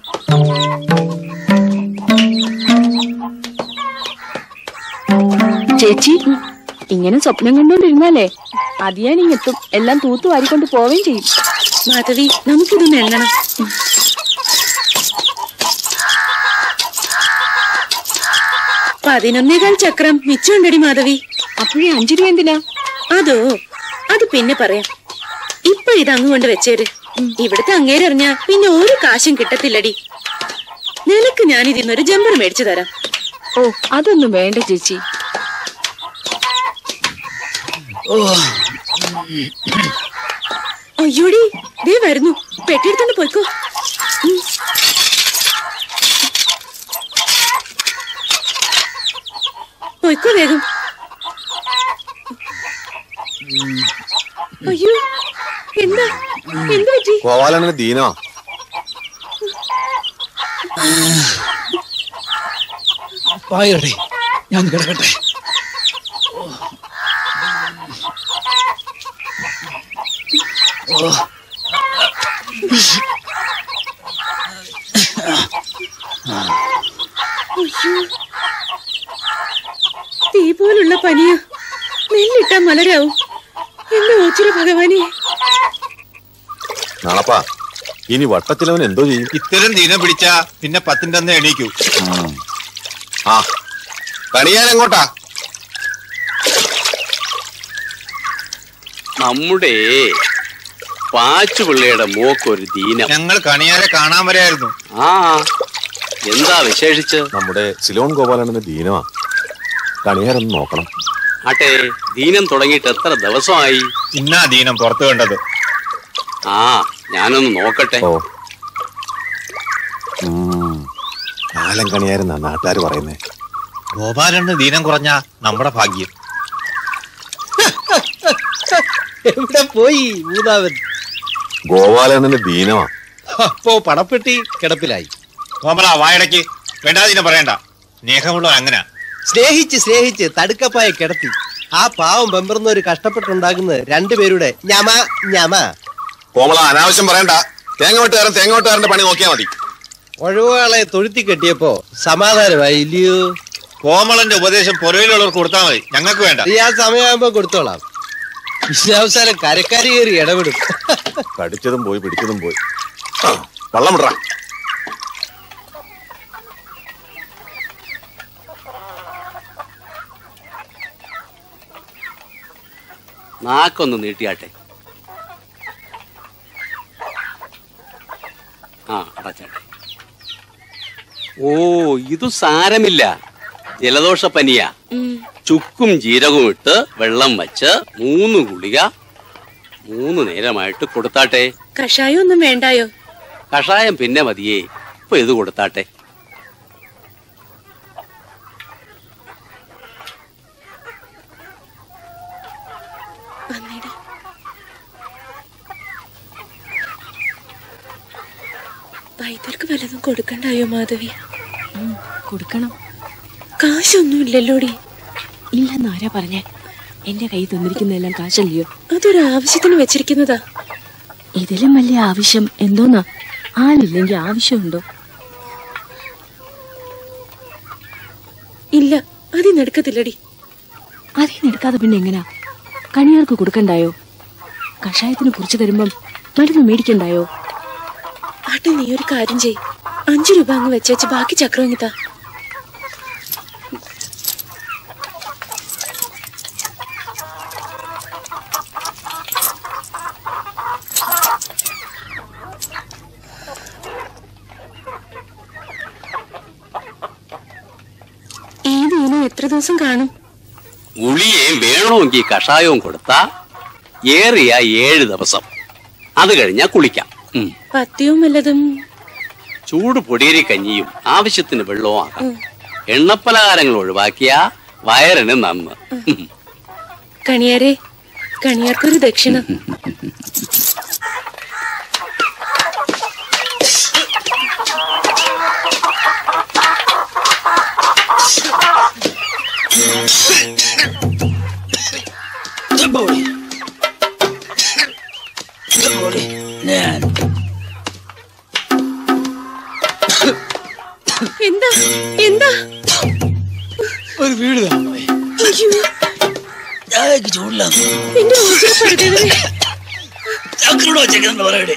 ചേച്ചി ഇങ്ങനെ സ്വപ്നം കണ്ടോണ്ടിരുന്നാലേ അതിയാനിങ്ങെത്തും, എല്ലാം തൂത്തു വാരിക്കൊണ്ട് പോവുകയും ചെയ്യും. മാധവി, നമുക്കിതൊന്ന് എണ്ണണം. പതിനൊന്നേകാൽ ചക്രം മിച്ചമുണ്ടടി മാധവി. അപ്പോഴേ അഞ്ചു രൂപ എന്തിനാ? അതോ, അത് പിന്നെ പറയാം. ഇപ്പൊ ഇത് അങ്ങ് കൊണ്ട് വെച്ചേര്. ഇവിടുത്തെ അങ്ങേരറിഞ്ഞാ പിന്നെ ഒരു കാശും കിട്ടത്തില്ലടി. നിനക്ക് ഞാൻ ഇതിന്നൊരു ജമ്പർ മേടിച്ചു തരാം. ഓ, അതൊന്നും വേണ്ട ചേച്ചി. അയ്യോടി, ദേ വരുന്നു, പെട്ടിയെടുത്തോണ്ട് പോയിക്കോ. പോയിക്കോ വേഗം. അയ്യോ, എന്താ എന്ത് പറ്റി? ഗോപാലന് ദീനോ? പായട്ടെ, ഞാൻ കിടക്കട്ടെ. തീ പോലുള്ള പനിയാ, നെല്ലിട്ടാ മലരാവും. എന്റെ ഓച്ചിര ഭഗവാനെ. നാളപ്പാ, ഇനി വട്ടത്തിലവൻ എന്തോ ചെയ്യും? ഇത്തരം ദിനം പിടിച്ചാ പിന്നെ പത്തിന്റെ അന്ന് എണീക്കൂ. ആ കണിയാൻ എങ്ങോട്ടാ? നമ്മുടെ പാച്ചുപിള്ളയുടെ മോക്കൊരു ദീനം. ഞങ്ങൾ കണിയാരെ കാണാൻ വരായിരുന്നു. ആ, എന്താ വിശേഷിച്ച്? നമ്മുടെ സിലോൺ ഗോപാലനെ ദീനമാ, കണിയാരൊന്ന് നോക്കണം. ആട്ടെ, ദീനം തുടങ്ങിയിട്ട് എത്ര ദിവസമായി? ഇന്നാ ദീനം പുറത്തു കണ്ടത്. ആ, ഞാനൊന്ന് നോക്കട്ടെ. കാലം കണിയായിരുന്ന നാട്ടുകാർ പറയുന്നേ. ഗോപാലന് ദീനം കുറഞ്ഞ നമ്മുടെ ഭാഗ്യം. എവിടെ പോയി മൂതാവൻ? ഗോപാലണ്ണന് ദീനമാ. അപ്പോ പണപ്പെട്ടി കിടപ്പിലായി. കോമള വായടക്ക് വേണ്ടാതീനം പറയണ്ട. സ്നേഹമുള്ള അങ്ങനെ സ്നേഹിച്ച് സ്നേഹിച്ച് തടുക്കപ്പായ കിടത്തി. ആ പാവം ബെമ്പറുന്നവര് കഷ്ടപ്പെട്ടുണ്ടാക്കുന്നത് രണ്ടുപേരുടെ ഞമ ഞമ. കോമള അനാവശ്യം പറയണ്ട. തേങ്ങോട്ടുകാരൻ തേങ്ങോട്ടുകാരന്റെ പണി നോക്കിയാ മതി. ഒഴിവുകളെ തൊഴുത്തി കെട്ടിയപ്പോ സമാധാനമായി ഇല്ലയോ? കോമളന്റെ ഉപദേശം പുറയിലുള്ളവർക്ക് കൊടുത്താൽ മതി, ഞങ്ങൾക്ക് വേണ്ട. ഈ ആ സമയമാകുമ്പോ കൊടുത്തോളാം. വിശ്വാവസാനം കരക്കാരി കയറി ഇടപെടും. കടിച്ചതും പോയി പിടിച്ചതും പോയി. വള്ളം വിടറ. നാക്കൊന്ന് നീട്ടിയാട്ടെ. ആ, അടച്ചാട്ടെ. ഓ, ഇത് സാരമില്ല, ജലദോഷപ്പനിയാ. ചുക്കും ജീരകവും ഇട്ട് വെള്ളം വച്ച് മൂന്ന് ഗുളിക മൂന്ന് നേരമായിട്ട് കൊടുത്താട്ടെ. കഷായം ഒന്നും വേണ്ടായോ? കഷായം പിന്നെ മതിയേ. ഇപ്പൊ ഇത് കൊടുത്താട്ടെ. വൈദ്യർക്ക് വല്ലതും കൊടുക്കണ്ടായോ മാധവി? കൊടുക്കണം. കാശൊന്നും ഇല്ലല്ലോടി. ഇല്ലെന്നാരാ പറഞ്ഞേ? എന്റെ കൈ തന്നിരിക്കുന്നതെല്ലാം കാശല്ലയോ? അതൊരു ആവശ്യത്തിന് വെച്ചിരിക്കുന്നതാ. ഇതിലും വലിയ ആവശ്യം എന്തോന്നാ? ആളില്ലെങ്കിൽ ആവശ്യമുണ്ടോ? ഇല്ല, അതിനെടുക്കത്തില്ലടി. അതിനെടുക്കാതെ പിന്നെ എങ്ങനാ? കണിയാർക്ക് കൊടുക്കണ്ടായോ? കഷായത്തിന് കുറിച്ച് തരുമ്പം മരുന്ന് മേടിക്കണ്ടായോ? ആട്ടെ, നീ ഒരു കാര്യം ചെയ്. അഞ്ചു രൂപ അങ്ങ് വെച്ചേച്ച് ബാക്കി ചക്രം ഇങ്ങിത്താ. ഈ ദീനം എത്ര ദിവസം കാണും? ഗുളിയേയും വേണമെങ്കിൽ കഷായവും കൊടുത്താ ഏറിയ ഏഴ് ദിവസം. അത് കഴിഞ്ഞാ കുളിക്കാം. പത്തിയും വല്ലതും? ചൂട് പൊടിയരി കഞ്ഞിയും ആവശ്യത്തിന് വെള്ളവും ആകാം. എണ്ണപ്പലഹാരങ്ങൾ ഒഴിവാക്കിയ വയറിന് നന്ന്. കണിയാരെ, കണിയാർക്കൊരു ദക്ഷിണ. എന്താ എന്താ? ഒരു വീട് ചൂടിലാണ്. പറയടേ.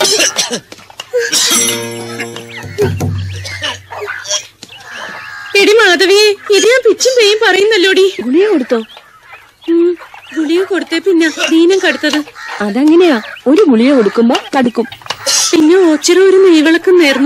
എടി മാധവിയെ, ഇത് ഞാൻ പിച്ചും പേയും പറയുന്നല്ലോടി. ഗുളിക കൊടുത്തോ? ഗുളിക കൊടുത്തേ പിന്നെ ദീനം കടുത്തത്. അതങ്ങനെയാ, ഒരു ഗുളിക കൊടുക്കുമ്പോ കടുക്കും. പിന്നെ ഓച്ചിറ ഒരു നെയ്വിളക്കം നേർന്നു.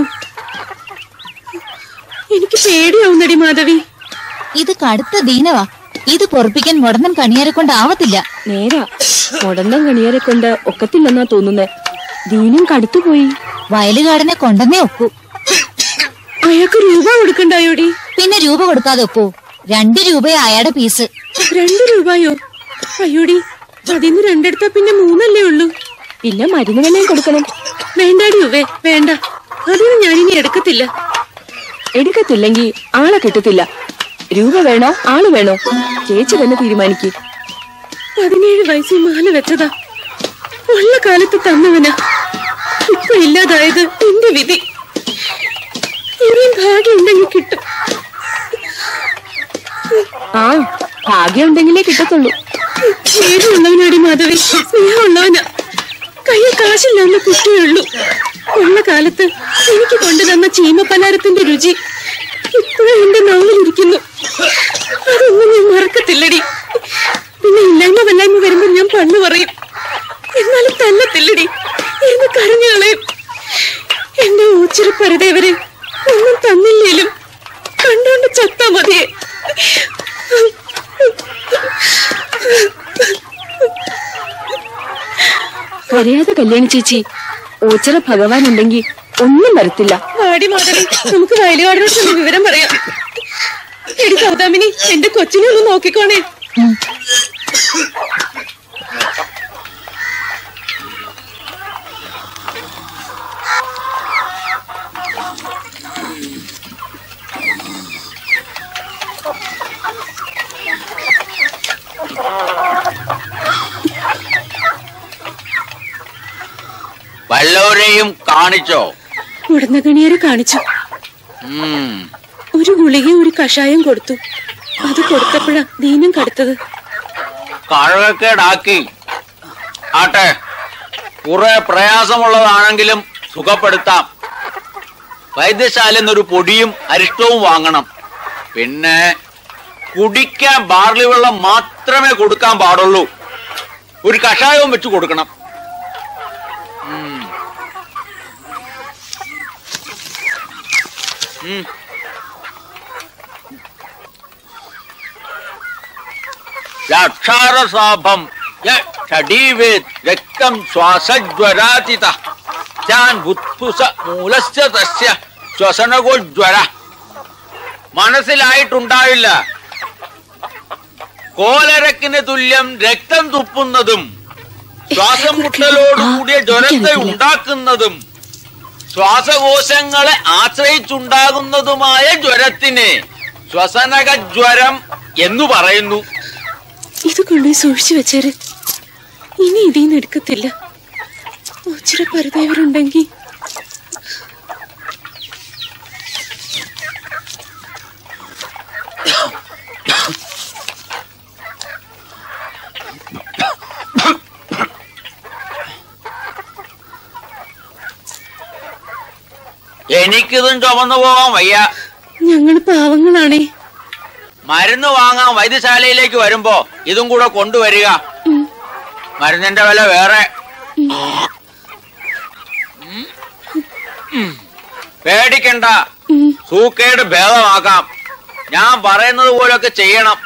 എനിക്ക് പേടിയാവുന്നടി മാധവി. ഇത് കടുത്ത ദീനവാ. ഇത് പൊറപ്പിക്കാൻ മുടന്തൻ കണിയാരെ കൊണ്ടാവത്തില്ല. നേരാ, മുടന്തൻ കണിയാരെ കൊണ്ട് ഒക്കത്തില്ലെന്നാ തോന്നുന്നേ. ദീനം കടുത്തുപോയി. വയലുകാടനെ കൊണ്ടെന്നേ ഒക്കൂ. അയാൾക്ക് രൂപ കൊടുക്കണ്ടായോടി? പിന്നെ രൂപ കൊടുക്കാതെ ഒപ്പോ? രണ്ട് രൂപയാ അയാളുടെ പീസ്. രണ്ട് രൂപയോ? അയ്യോടി, അതിന്ന് രണ്ടെടുത്താ പിന്നെ മൂന്നല്ലേ ഉള്ളൂ. പിന്നെ മരുന്ന് വിലയും കൊടുക്കണം. വേണ്ടാടി ഉവേ, വേണ്ട. അതൊന്നും ഞാനിനി എടുക്കത്തില്ല. എടുക്കത്തില്ലെങ്കിൽ ആളെ കിട്ടത്തില്ല. രൂപ വേണോ ആള് വേണോ ചേച്ചി തന്നെ തീരുമാനിക്ക്. പതിനേഴ് വയസ്സിൽ മാല വെച്ചതാ. ഉള്ള കാലത്ത് തന്നവനാ. ഇപ്പൊ ഇല്ലാതായത് എന്റെ വിധി. ഇനിയും ഭാഗ്യം ഉണ്ടെങ്കിൽ കിട്ടും. ആ, ഭാഗ്യം ഉണ്ടെങ്കിലേ കിട്ടത്തുള്ളൂ. സ്നേഹമുള്ളവനാടി മാധവി, സ്നേഹമുള്ളവനാ. കയ്യിൽ കാശില്ലാന്ന കുട്ടിയുള്ളൂ. ഉള്ള കാലത്ത് എനിക്ക് കൊണ്ടുതന്ന ചീമപ്പലാരത്തിന്റെ രുചി ഇപ്പോഴും എന്റെ നാവിലിരിക്കുന്നു. അതൊന്നും ഞാൻ മറക്കത്തില്ലടി. പിന്നെ ഇല്ലായ്മ വല്ലായ്മ വരുമ്പോ ഞാൻ പണ്ണു പറയും. എന്നാലും തല്ലത്തില്ലടി, എന്ന് കരഞ്ഞു കളയും. എന്റെ ഓച്ചിറ പരദേവരെ ഒന്നും തന്നില്ലേലും കണ്ടോണ്ട് ചത്താ മതിയെ. കരയാതെ കല്യാണി ചേച്ചി. ഓച്ചിറ ഭഗവാൻ ഉണ്ടെങ്കിൽ ഒന്നും വരത്തില്ല. വാടി മാധവി, നമുക്ക് വയലുകാടിനോട് വിവരം പറയാം. എടി സൗദാമിനി, എന്റെ കൊച്ചിനെ ഒന്ന് നോക്കിക്കോണേ. വല്ലവരെയും കാണിച്ചോ? ഉടനകണിയരെ കാണിച്ചു. ഒരു ഗുളിക ഒരു കഷായം കൊടുത്തു. അത് കൊടുത്തപ്പോഴാ ദീനം കടുത്തത്. കഴകക്കേടാക്കി. ആട്ടെ, കുറെ പ്രയാസമുള്ളതാണെങ്കിലും സുഖപ്പെടുത്താം. വൈദ്യശാലയിൽ നിന്നൊരു പൊടിയും അരിഷ്ടവും വാങ്ങണം. പിന്നെ കുടിക്കാൻ ബാർലി വെള്ളം മാത്രമേ കൊടുക്കാൻ പാടുള്ളൂ. ഒരു കഷായവും വെച്ച് കൊടുക്കണം. ക്ഷാരസാഭം രക്തം ശ്വാസജ്വരാതിത മൂലസ്യ തസ്യ ശ്വസനഗോജ്വര. മനസ്സിലായിട്ടുണ്ടാവില്ല. കോലരക്കിന് തുല്യം രക്തം തുപ്പുന്നതും ശ്വാസം മുട്ടലോടുകൂടിയ ജ്വരത്തെ ഉണ്ടാക്കുന്നതും ശ്വാസകോശങ്ങളെ ആശ്രയിച്ചുണ്ടാകുന്നതുമായ ജ്വരത്തിന് ശ്വസനക ജ്വരം എന്നു പറയുന്നു. ഇത് കൊണ്ടുപോയി സൂക്ഷിച്ചു വെച്ചേര്. ഇനി ഇതിന്ന് എടുക്കത്തില്ല. ഓച്ചിറ പരദേവരുണ്ടെങ്കിൽ എനിക്കിതും ചുമന്നു പോവാൻ വയ്യ. ഞങ്ങള് പാവങ്ങളാണേ. മരുന്ന് വാങ്ങാൻ വൈദ്യശാലയിലേക്ക് വരുമ്പോ ഇതും കൂടെ കൊണ്ടുവരിക. മരുന്നിന്റെ വില വേറെ. പേടിക്കണ്ട, സൂക്കേട് ഭേദമാക്കാം. ഞാൻ പറയുന്നത് പോലൊക്കെ ചെയ്യണം.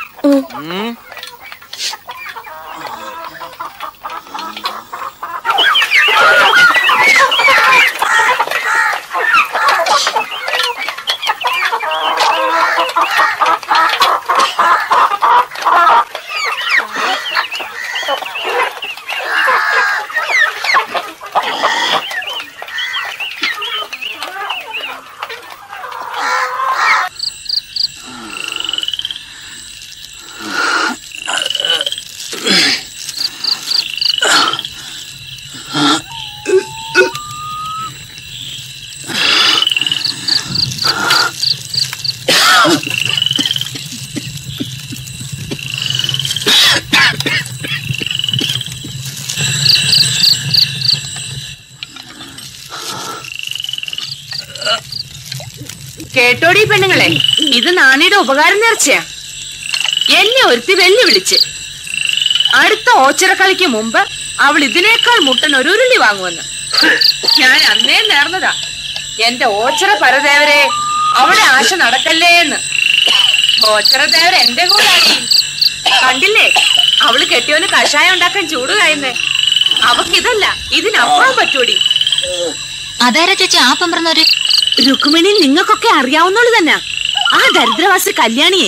കേട്ടോടി പെണ്ണുങ്ങളെ, ഇത് നാണിയുടെ ഉപകാരം നേർച്ചയാ. എന്നെ ഒരുത്തി വെല്ലുവിളിച്ച് അടുത്ത ഓച്ചിറ കളിക്ക് മുമ്പ് അവൾ ഇതിനേക്കാൾ മുട്ടൻ ഒരു ഉരുളി വാങ്ങുമെന്ന്. ഞാൻ അന്നേ നേർന്നതാ, എന്റെ ഓച്ചിറ പരദേവരെ അവിടെ ആശ നടക്കല്ലേ എന്ന്. ഓച്ചിറ ദേവര എന്റെ കൂടാക്കി. കണ്ടില്ലേ, അവള് കെട്ടിയോന് കഷായം ഉണ്ടാക്കാൻ ചൂട് കായുന്നേ. അവക്കിതല്ല, ഇതിനപ്പുറം പറ്റൂടി. അതാരാ ചേച്ചി ആ പമ്പറന്നൊരു? രുക്മിണി നിങ്ങൾക്കൊക്കെ അറിയാവുന്നോളൂ തന്നെ, ആ ദരിദ്രവാസി കല്യാണിയെ.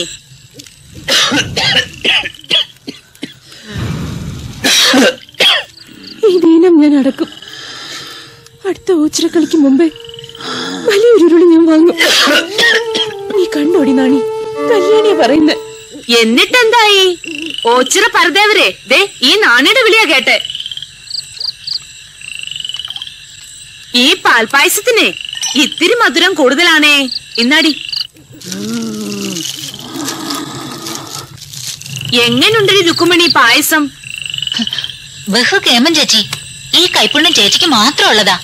ഈ ദീനം ഞാൻ അടക്കും. അടുത്ത ഓച്ചിറ കളിക്ക് മുമ്പേ വലിയൊരു ഉരുളി ഞാൻ വാങ്ങും. നീ കണ്ടോടി നാണി, കല്യാണിയെ പറയുന്നത്. എന്നിട്ടെന്തായി? ഓച്ചിറ പരദേവരെ ദേ ഈ നാണിയുടെ വിളിയാ കേട്ടെ. ഈ പാൽപായസത്തിനെ ഇത്തിരി മധുരം കൂടുതലാണേ. ഇന്നാടി, എങ്ങനുണ്ടൊരു രുക്കുമണി പായസം? ബഹു കേമൻ ചേച്ചി, ഈ കൈപ്പുണ്യം ചേച്ചിക്ക് മാത്രം ഉള്ളതാ.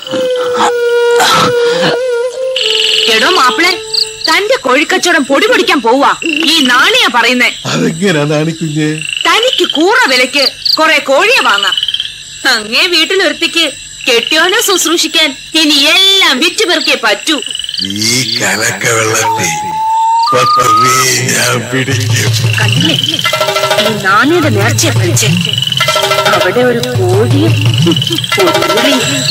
എടോ മാപ്പിളെ, തന്റെ കോഴിക്കച്ചവടം പൊടി പൊടിക്കാൻ പോവാ ഈ നാണിയ പറയുന്നേ. അതെങ്ങനാ നാണിക്കുഞ്ഞേ? തനിക്ക് കൂറ വിലക്ക് കൊറേ കോഴിയെ വാങ്ങാം. അങ്ങേ വീട്ടിലൊരുത്തിക്ക് കെട്ടിയോനെ ശുശ്രൂഷിക്കാൻ ഇനി എല്ലാം വിറ്റു പെറുക്കേ പറ്റൂ. ഈ കലക്ക വെള്ളത്തിൽ ഞാൻ പിടിക്കും. കണ്ടില്ലേ ഈ നാണിയുടെ നേർച്ചയെ പഠിച്ച് അവിടെ ഒരു കോഴിയും ഒരു ഉരുളിയും.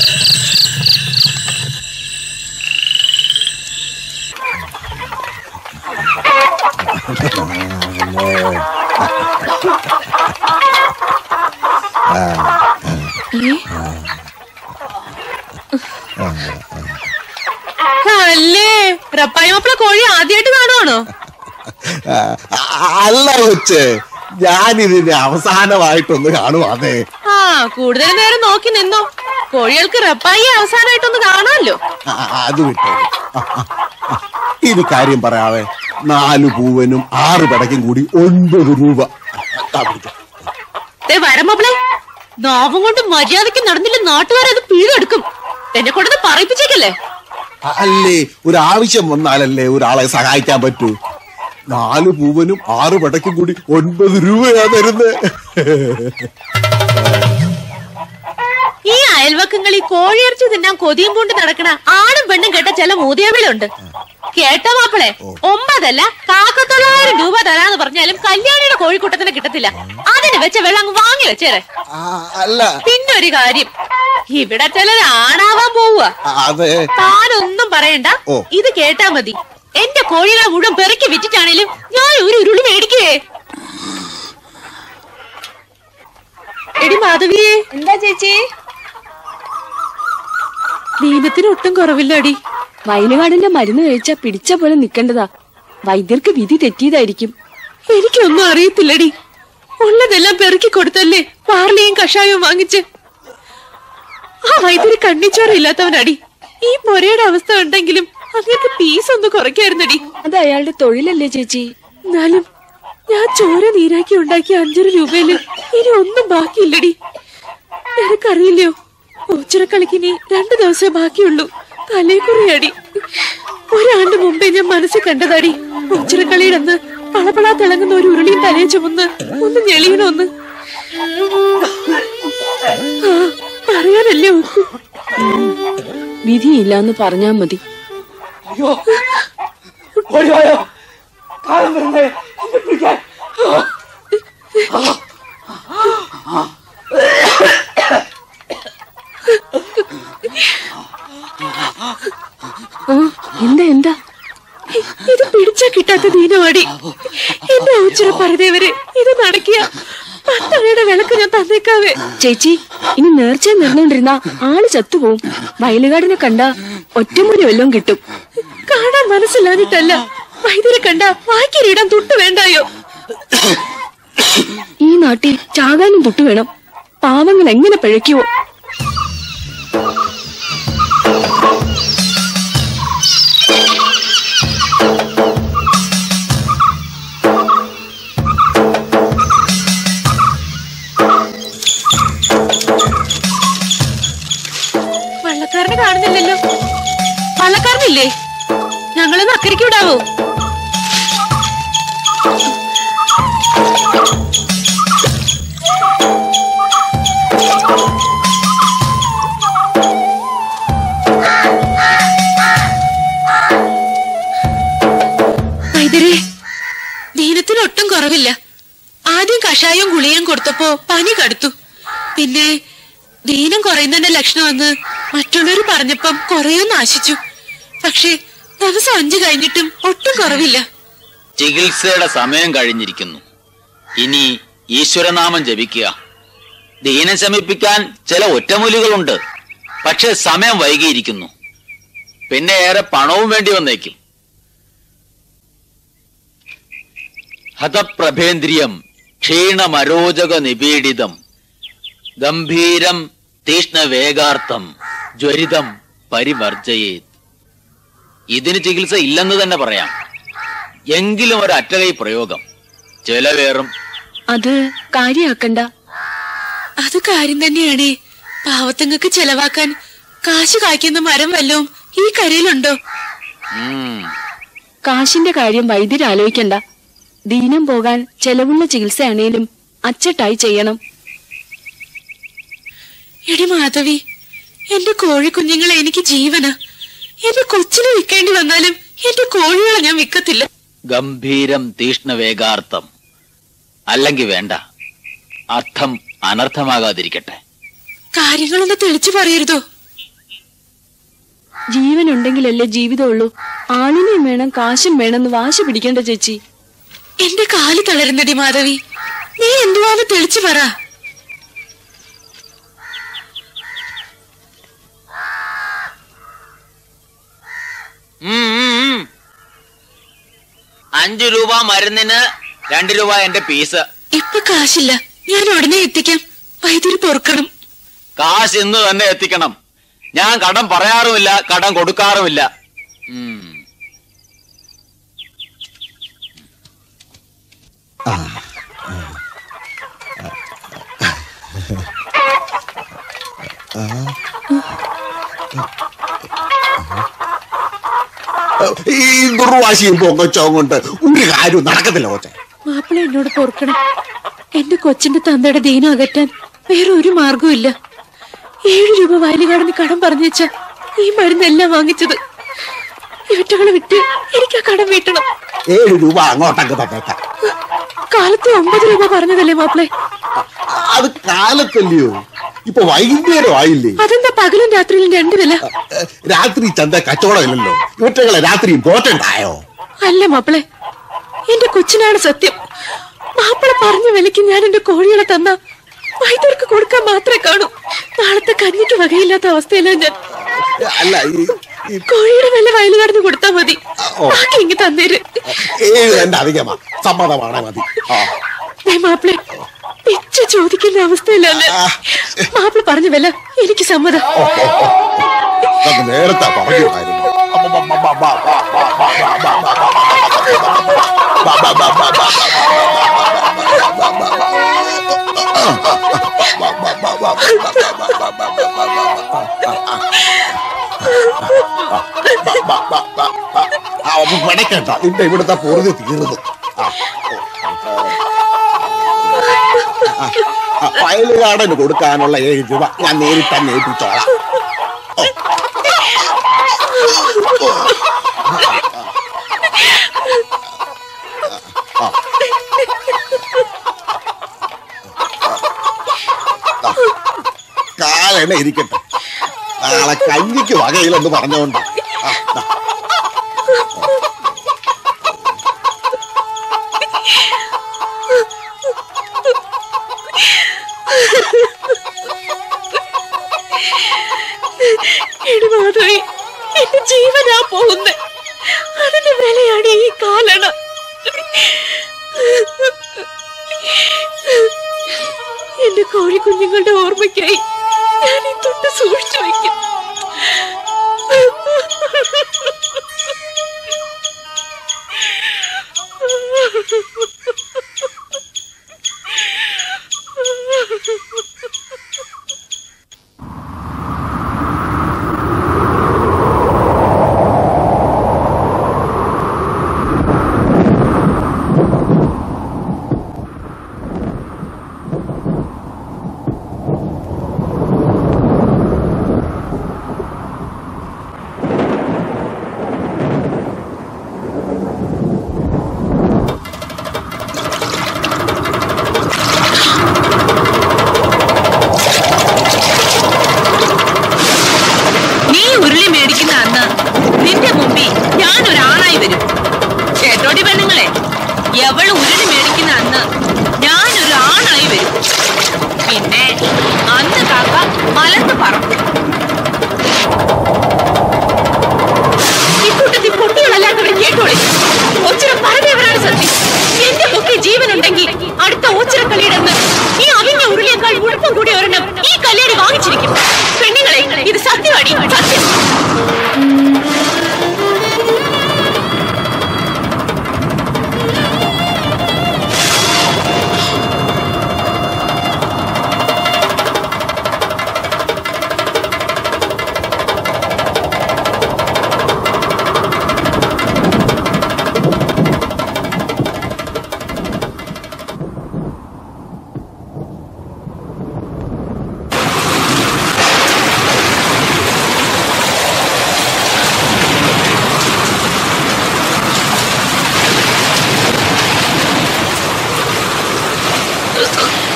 അല്ലേ റപ്പായി മാപ്പിള കോഴി ആദ്യമായിട്ട് കാണുവാണോ? അല്ല കൊച്ചേ, ഞാനിതിന്റെ അവസാനമായിട്ടൊന്ന് കാണുവാന്നേ. ആ കൂടുതൽ നേരം നോക്കി നിന്നോ, കോഴികൾക്ക് റപ്പായി അവസാനമായിട്ടൊന്ന് കാണാമല്ലോ. അത് വിട്ടേ. ഇനി കാര്യം പറയാവേ, നാലു പൂവനും ആറ് പടക്കും കൂടി ഒൻപത് രൂപ. വരമാപ്പിളെ നാവും കൊണ്ട് മര്യാദയ്ക്ക് നടന്നില്ല, നാട്ടുകാരത് പിഴെടുക്കും. എന്നെ കൊണ്ടത് പറയിപ്പിച്ചേക്കല്ലേ. അല്ലേ, ഒരാവശ്യം വന്നാലല്ലേ ഒരാളെ സഹായിക്കാൻ പറ്റൂ. നാല് പൂവനും ആറ് പടക്കും കൂടി ഒൻപത് രൂപയാ തരുന്നത്. ഈ അയൽവക്കങ്ങളിൽ കോഴിയിറച്ചി തിന്നാൻ കൊതിയും കൊണ്ട് നടക്കണ ആണും പെണ്ണും കേട്ട ചില മൂതിയവിളുണ്ട്. കേട്ടോ മാപ്പിളെ, ഒമ്പതല്ല കാക്കത്തൊള്ളായിരം രൂപ തരാന്ന് പറഞ്ഞാലും കല്യാണിയുടെ കോഴിക്കൂട്ടത്തിന് കിട്ടത്തില്ല. അതിന് വെച്ച വെള്ളം അങ്ങ് വാങ്ങി വെച്ചേരെ. അല്ല പിന്നെ ഒരു കാര്യം, ഇവിടെ ചിലർ ആണാവാൻ പോവുക. താനൊന്നും പറയണ്ട, ഇത് കേട്ടാ മതി. എന്റെ കോഴികളെ മുഴുവൻ പെറുക്കി വിറ്റിട്ടാണേലും ഞാൻ ഒരു ഉരുളി മേടിക്കേ. എടി മാധവിയെ. എന്താ ചേച്ചി? ദീനത്തിന് ഒട്ടും കുറവില്ല അടി. വയലുകാടിന്റെ മരുന്ന് കഴിച്ചാ പിടിച്ച പോലെ നിക്കണ്ടതാ. വൈദ്യർക്ക് വിധി തെറ്റിയതായിരിക്കും. എനിക്കൊന്നും അറിയത്തില്ലടി. ഉള്ളതെല്ലാം പെറുക്കി കൊടുത്തല്ലേ പാർലിയും കഷായവും വാങ്ങിച്ച്. ആ വൈദ്യര് കണ്ണിച്ചോറ ഇല്ലാത്തവനടി. ഈ പൊരയുടെ അവസ്ഥ ഉണ്ടെങ്കിലും അങ്ങനത്തെ പീസ് ഒന്ന് കുറയ്ക്കായിരുന്നടി. അത് അയാളുടെ തൊഴിലല്ലേ ചേച്ചി. എന്നാലും ഞാൻ ചോര നീരാക്കി ഉണ്ടാക്കിയ അഞ്ചൊരു രൂപയില് ഇനി ഒന്നും ബാക്കിയില്ലടി. നിനക്കറിയില്ലയോ, ഓച്ചിറക്കളിക്കിനി രണ്ടു ദിവസമേ ബാക്കിയുള്ളൂ. തലേക്കുറിയടി. ഒരാണ്ട് മുമ്പേ ഞാൻ മനസ്സിൽ കണ്ടതാടി. ഓച്ചിറക്കളിയിടന്ന് പളപളാ തിളങ്ങുന്ന ഒരു ഉരുളിയും തലയെ ചുമന്ന് ഒന്ന് ഞെളിയണോന്ന്. ആ പറയാനല്ലേ ഒക്കൂ. വിധിയില്ലാന്ന് പറഞ്ഞാ മതി. എന്താ എന്താ ഇത് പിടിച്ചാ കിട്ടാത്ത ദീനവാടി. എന്റെ ഓച്ചിറ പറഞ്ഞവരെ ഇത് നടക്കിയ പത്തരയുടെ വിളക്ക് ഞാൻ തന്നേക്കാവേ. ചേച്ചി, ഇനി നേർച്ച നിറഞ്ഞോണ്ടിരുന്ന ആള് ചത്തുപോവും. വയലുകാടിനെ കണ്ട ഒറ്റമുറി വല്ലതും കിട്ടും. കാണാൻ മനസ്സിലാഞ്ഞിട്ടല്ല, വൈദ്യരെ കണ്ട വാക്കിരിടാൻ തൊട്ട് വേണ്ടായോ. ഈ നാട്ടിൽ ചാകാനും തൊട്ട് വേണം. പാവങ്ങൾ എങ്ങനെ പിഴയ്ക്കുവോ. വള്ളക്കാരനെ കാണുന്നില്ലല്ലോ. വള്ളക്കാരനില്ലേ? ഞങ്ങളൊന്ന് അക്കരയ്ക്ക് വിടാവോ? വൈദ്യരെ, ദീനത്തിന് ഒട്ടും കുറവില്ല. ആദ്യം കഷായവും ഗുളിയും കൊടുത്തപ്പോ പനി കടുത്തു. പിന്നെ ദീനം കുറയുന്നതിന്റെ ലക്ഷണമെന്ന് മറ്റുള്ളവർ പറഞ്ഞപ്പം കുറേയൊന്നും ആശിച്ചു. പക്ഷേ ദിവസം അഞ്ചു കഴിഞ്ഞിട്ടും ഒട്ടും കുറവില്ല. ചികിത്സയുടെ സമയം കഴിഞ്ഞിരിക്കുന്നു. ഇനി ഈശ്വരനാമം ജപിക്കുക. ദീനം ശമിപ്പിക്കാൻ ചില ഒറ്റമൂലികളുണ്ട്. പക്ഷെ സമയം വൈകിയിരിക്കുന്നു. പിന്നെ ഏറെ പണവും വേണ്ടി വന്നേക്കും. ഹതപ്രഭേന്ദ്രിയം ക്ഷീണമരോചക നിപീഡിതം ഗംഭീരം തീഷ്ണവേഗാർത്ഥം ജ്വരിതം പരിവർജയേത്. ഇതിന് ചികിത്സ ഇല്ലെന്ന് തന്നെ പറയാം. എങ്കിലും ഒരു അറ്റകൈ പ്രയോഗം ചിലവേറും. അത് കാര്യാക്കണ്ട. അത് കാര്യം തന്നെയാണേ. പാവത്തങ്ങൾക്ക് ചെലവാക്കാൻ കാശ് കായ്ക്കുന്ന മരം വല്ലതും ഈ കരയിലുണ്ടോ? കാശിന്റെ കാര്യം വൈദ്യർ ആലോചിക്കണ്ട. ദീനം പോകാൻ ചെലവുള്ള ചികിത്സയാണേലും അച്ചട്ടായി ചെയ്യണം. എടി മാധവി, എന്റെ കോഴിക്കുഞ്ഞുങ്ങളെ എനിക്ക് ജീവനാ. എന്റെ കൊച്ചിനെ വിൽക്കേണ്ടി വന്നാലും എന്റെ കോഴികളെ ഞാൻ വിൽക്കത്തില്ല. ഗംഭീരം തീഷ്ണവേഗാർത്ഥം. അല്ലെങ്കിൽ വേണ്ട, അർത്ഥം അനർത്ഥമാകാതിരിക്കട്ടെ. കാര്യങ്ങളൊന്ന് തെളിച്ചു പറയരുതോ? ജീവനുണ്ടെങ്കിലല്ലേ ജീവിതമുള്ളൂ. ആളിനെയും വേണം കാശും വേണമെന്ന് വാശി പിടിക്കേണ്ട ചേച്ചി. എന്റെ കാല് തളരുന്നടി മാധവി, നീ എന്തുവാന്ന് തെളിച്ചു പറ. അഞ്ചു രൂപ മരുന്നിന്, രണ്ടു രൂപ എന്റെ പീസ്. ഇപ്പൊ കാശില്ല, ഞാൻ ഉടനെ എത്തിക്കാം. വൈദ്യുതി പൊറുക്കണം. കാശ് ഇന്ന് തന്നെ എത്തിക്കണം. ഞാൻ കടം പറയാറുമില്ല, കടം കൊടുക്കാറുമില്ല. ഈ ദുർവാശിയും പൊങ്ങച്ചവും കൊണ്ട് ഒരു കാര്യവും നടക്കത്തില്ല കൊച്ചെ. മാപ്പിള എന്നോട് പൊറുക്കണം. എന്റെ കൊച്ചിന്റെ തന്തയുടെ ദീനം അകറ്റാൻ വേറെ ഒരു മാർഗവും ഇല്ല. ഏഴു രൂപ വയലുകാടന് കടം പറഞ്ഞു വെച്ച ഈ മരുന്നെല്ലാം വാങ്ങിച്ചത്. ഇവറ്റകളെ വിട്ട് എനിക്ക് ആ കടം വീട്ടണം. ഏഴു രൂപ അങ്ങോട്ടൊക്കെ തന്നേക്കാം. കാലത്ത് ഒമ്പത് രൂപ പറഞ്ഞതല്ലേ മാപ്പിളെ? അത് കാലത്തല്ലയോ, ഇപ്പൊ വൈകുന്നേരം ആയില്ലേ? അതെന്താ പകലും രാത്രിയിലും രണ്ടു വില? രാത്രി ചന്ത കച്ചവടമില്ലല്ലോ. ഇവറ്റകളെ രാത്രിയും പോറ്റണ്ടായോ? അല്ല മാപ്പിളെ, എന്റെ കൊച്ചിനാണ് സത്യം. മാപ്പിള പറഞ്ഞ വിലക്ക് ഞാൻ എന്റെ കോഴികളെ തന്ന വൈദ്യർക്ക് കൊടുക്കാൻ മാത്രമേ കാണൂ. നാളത്തെ കഞ്ഞിക്ക് വകയില്ലാത്ത അവസ്ഥയിലാണ് ഞാൻ. അല്ല, കോഴിയുടെ വില വയലുകാരന് കൊടുത്താ മതി. ബാക്കി ഇങ്ങ് തന്നേര്. ഏഴ് എന്റെ അധികമാ, സമ്മതമാണ് മതി. മാപ്പിളെ പിച്ച ചോദിക്കുന്ന അവസ്ഥയിലല്ല. മാപ്പിള പറഞ്ഞ വില എനിക്ക് സമ്മതം. നേരത്തെ പറഞ്ഞിരുന്നു. പടക്കണ്ട, നിന്റെ ഇവിടുത്തെ പൊറുതി തീർന്നു. വയലുകാടന് കൊടുക്കാനുള്ള ഏഴ് രൂപ ഞാൻ നേരിട്ട് തന്നെ ഏൽപ്പിച്ചോളാം. കാലെണ്ണ ഇരിക്കട്ടെ, നാളെ കഞ്ഞിക്ക് വകയിലെന്ന് പറഞ്ഞോണ്ട്. എന്റെ ജീവനാ പോകുന്നത്. അതിന്റെ വിലയാണ് ഈ കാലണ. എന്റെ കോഴിക്കുഞ്ഞുങ്ങളുടെ ഓർമ്മയ്ക്കായി ഞാൻ ഈ തൊട്ട് സൂക്ഷിച്ചു വയ്ക്കും.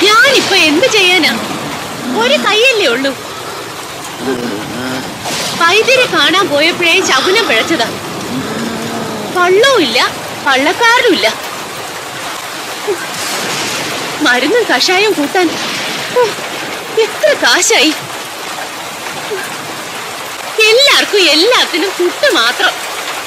ഞാനിപ്പൊ എന്ത് ചെയ്യാനാ? ഒരു കൈയല്ലേ ഉള്ളൂ. വൈദ്യരെ കാണാൻ പോയപ്പോഴേ ശകുനം പിഴച്ചതാ. പള്ളവും ഇല്ല, പള്ളക്കാരനും ഇല്ല. മരുന്നും കഷായം കൂട്ടാൻ എത്ര കാശായി. എല്ലാവർക്കും എല്ലാത്തിനും കുട്ട് മാത്രം.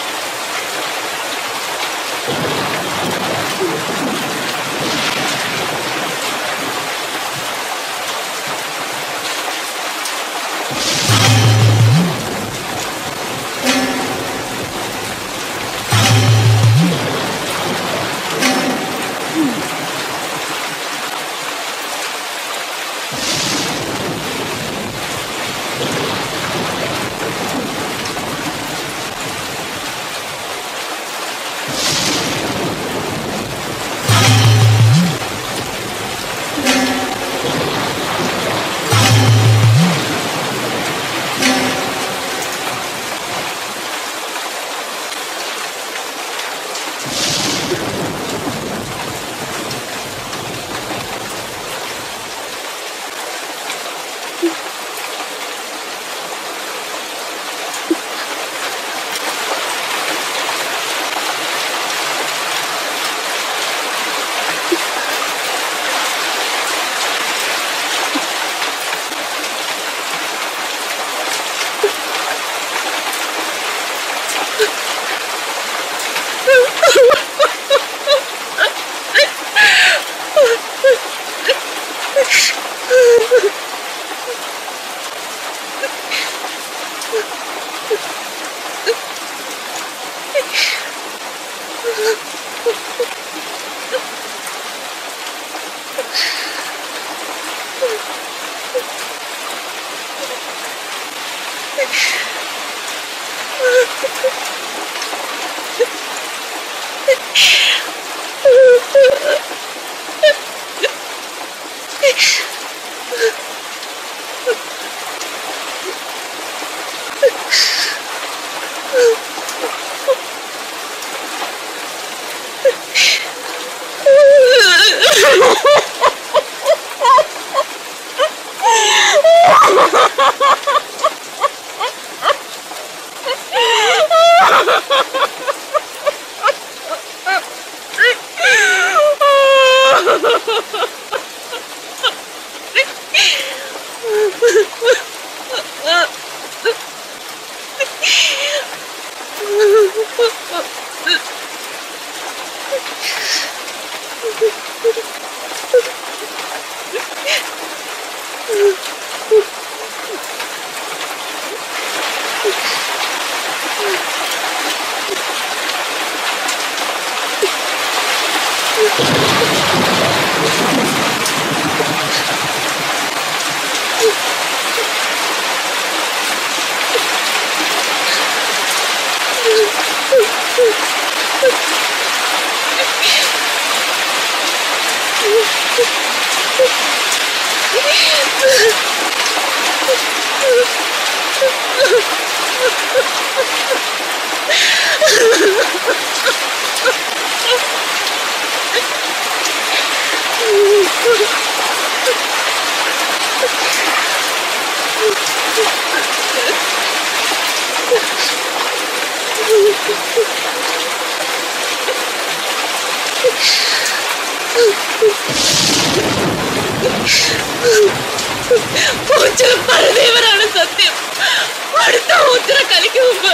പരദേവനാണ് സത്യം. അടുത്ത ഓച്ചിറ കളിക്ക് മുമ്പ്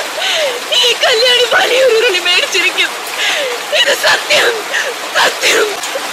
ഈ കല്യാണി വലിയൊരു ഉരുളി മേടിച്ചിരിക്കും. ഇത് സത്യം, സത്യം.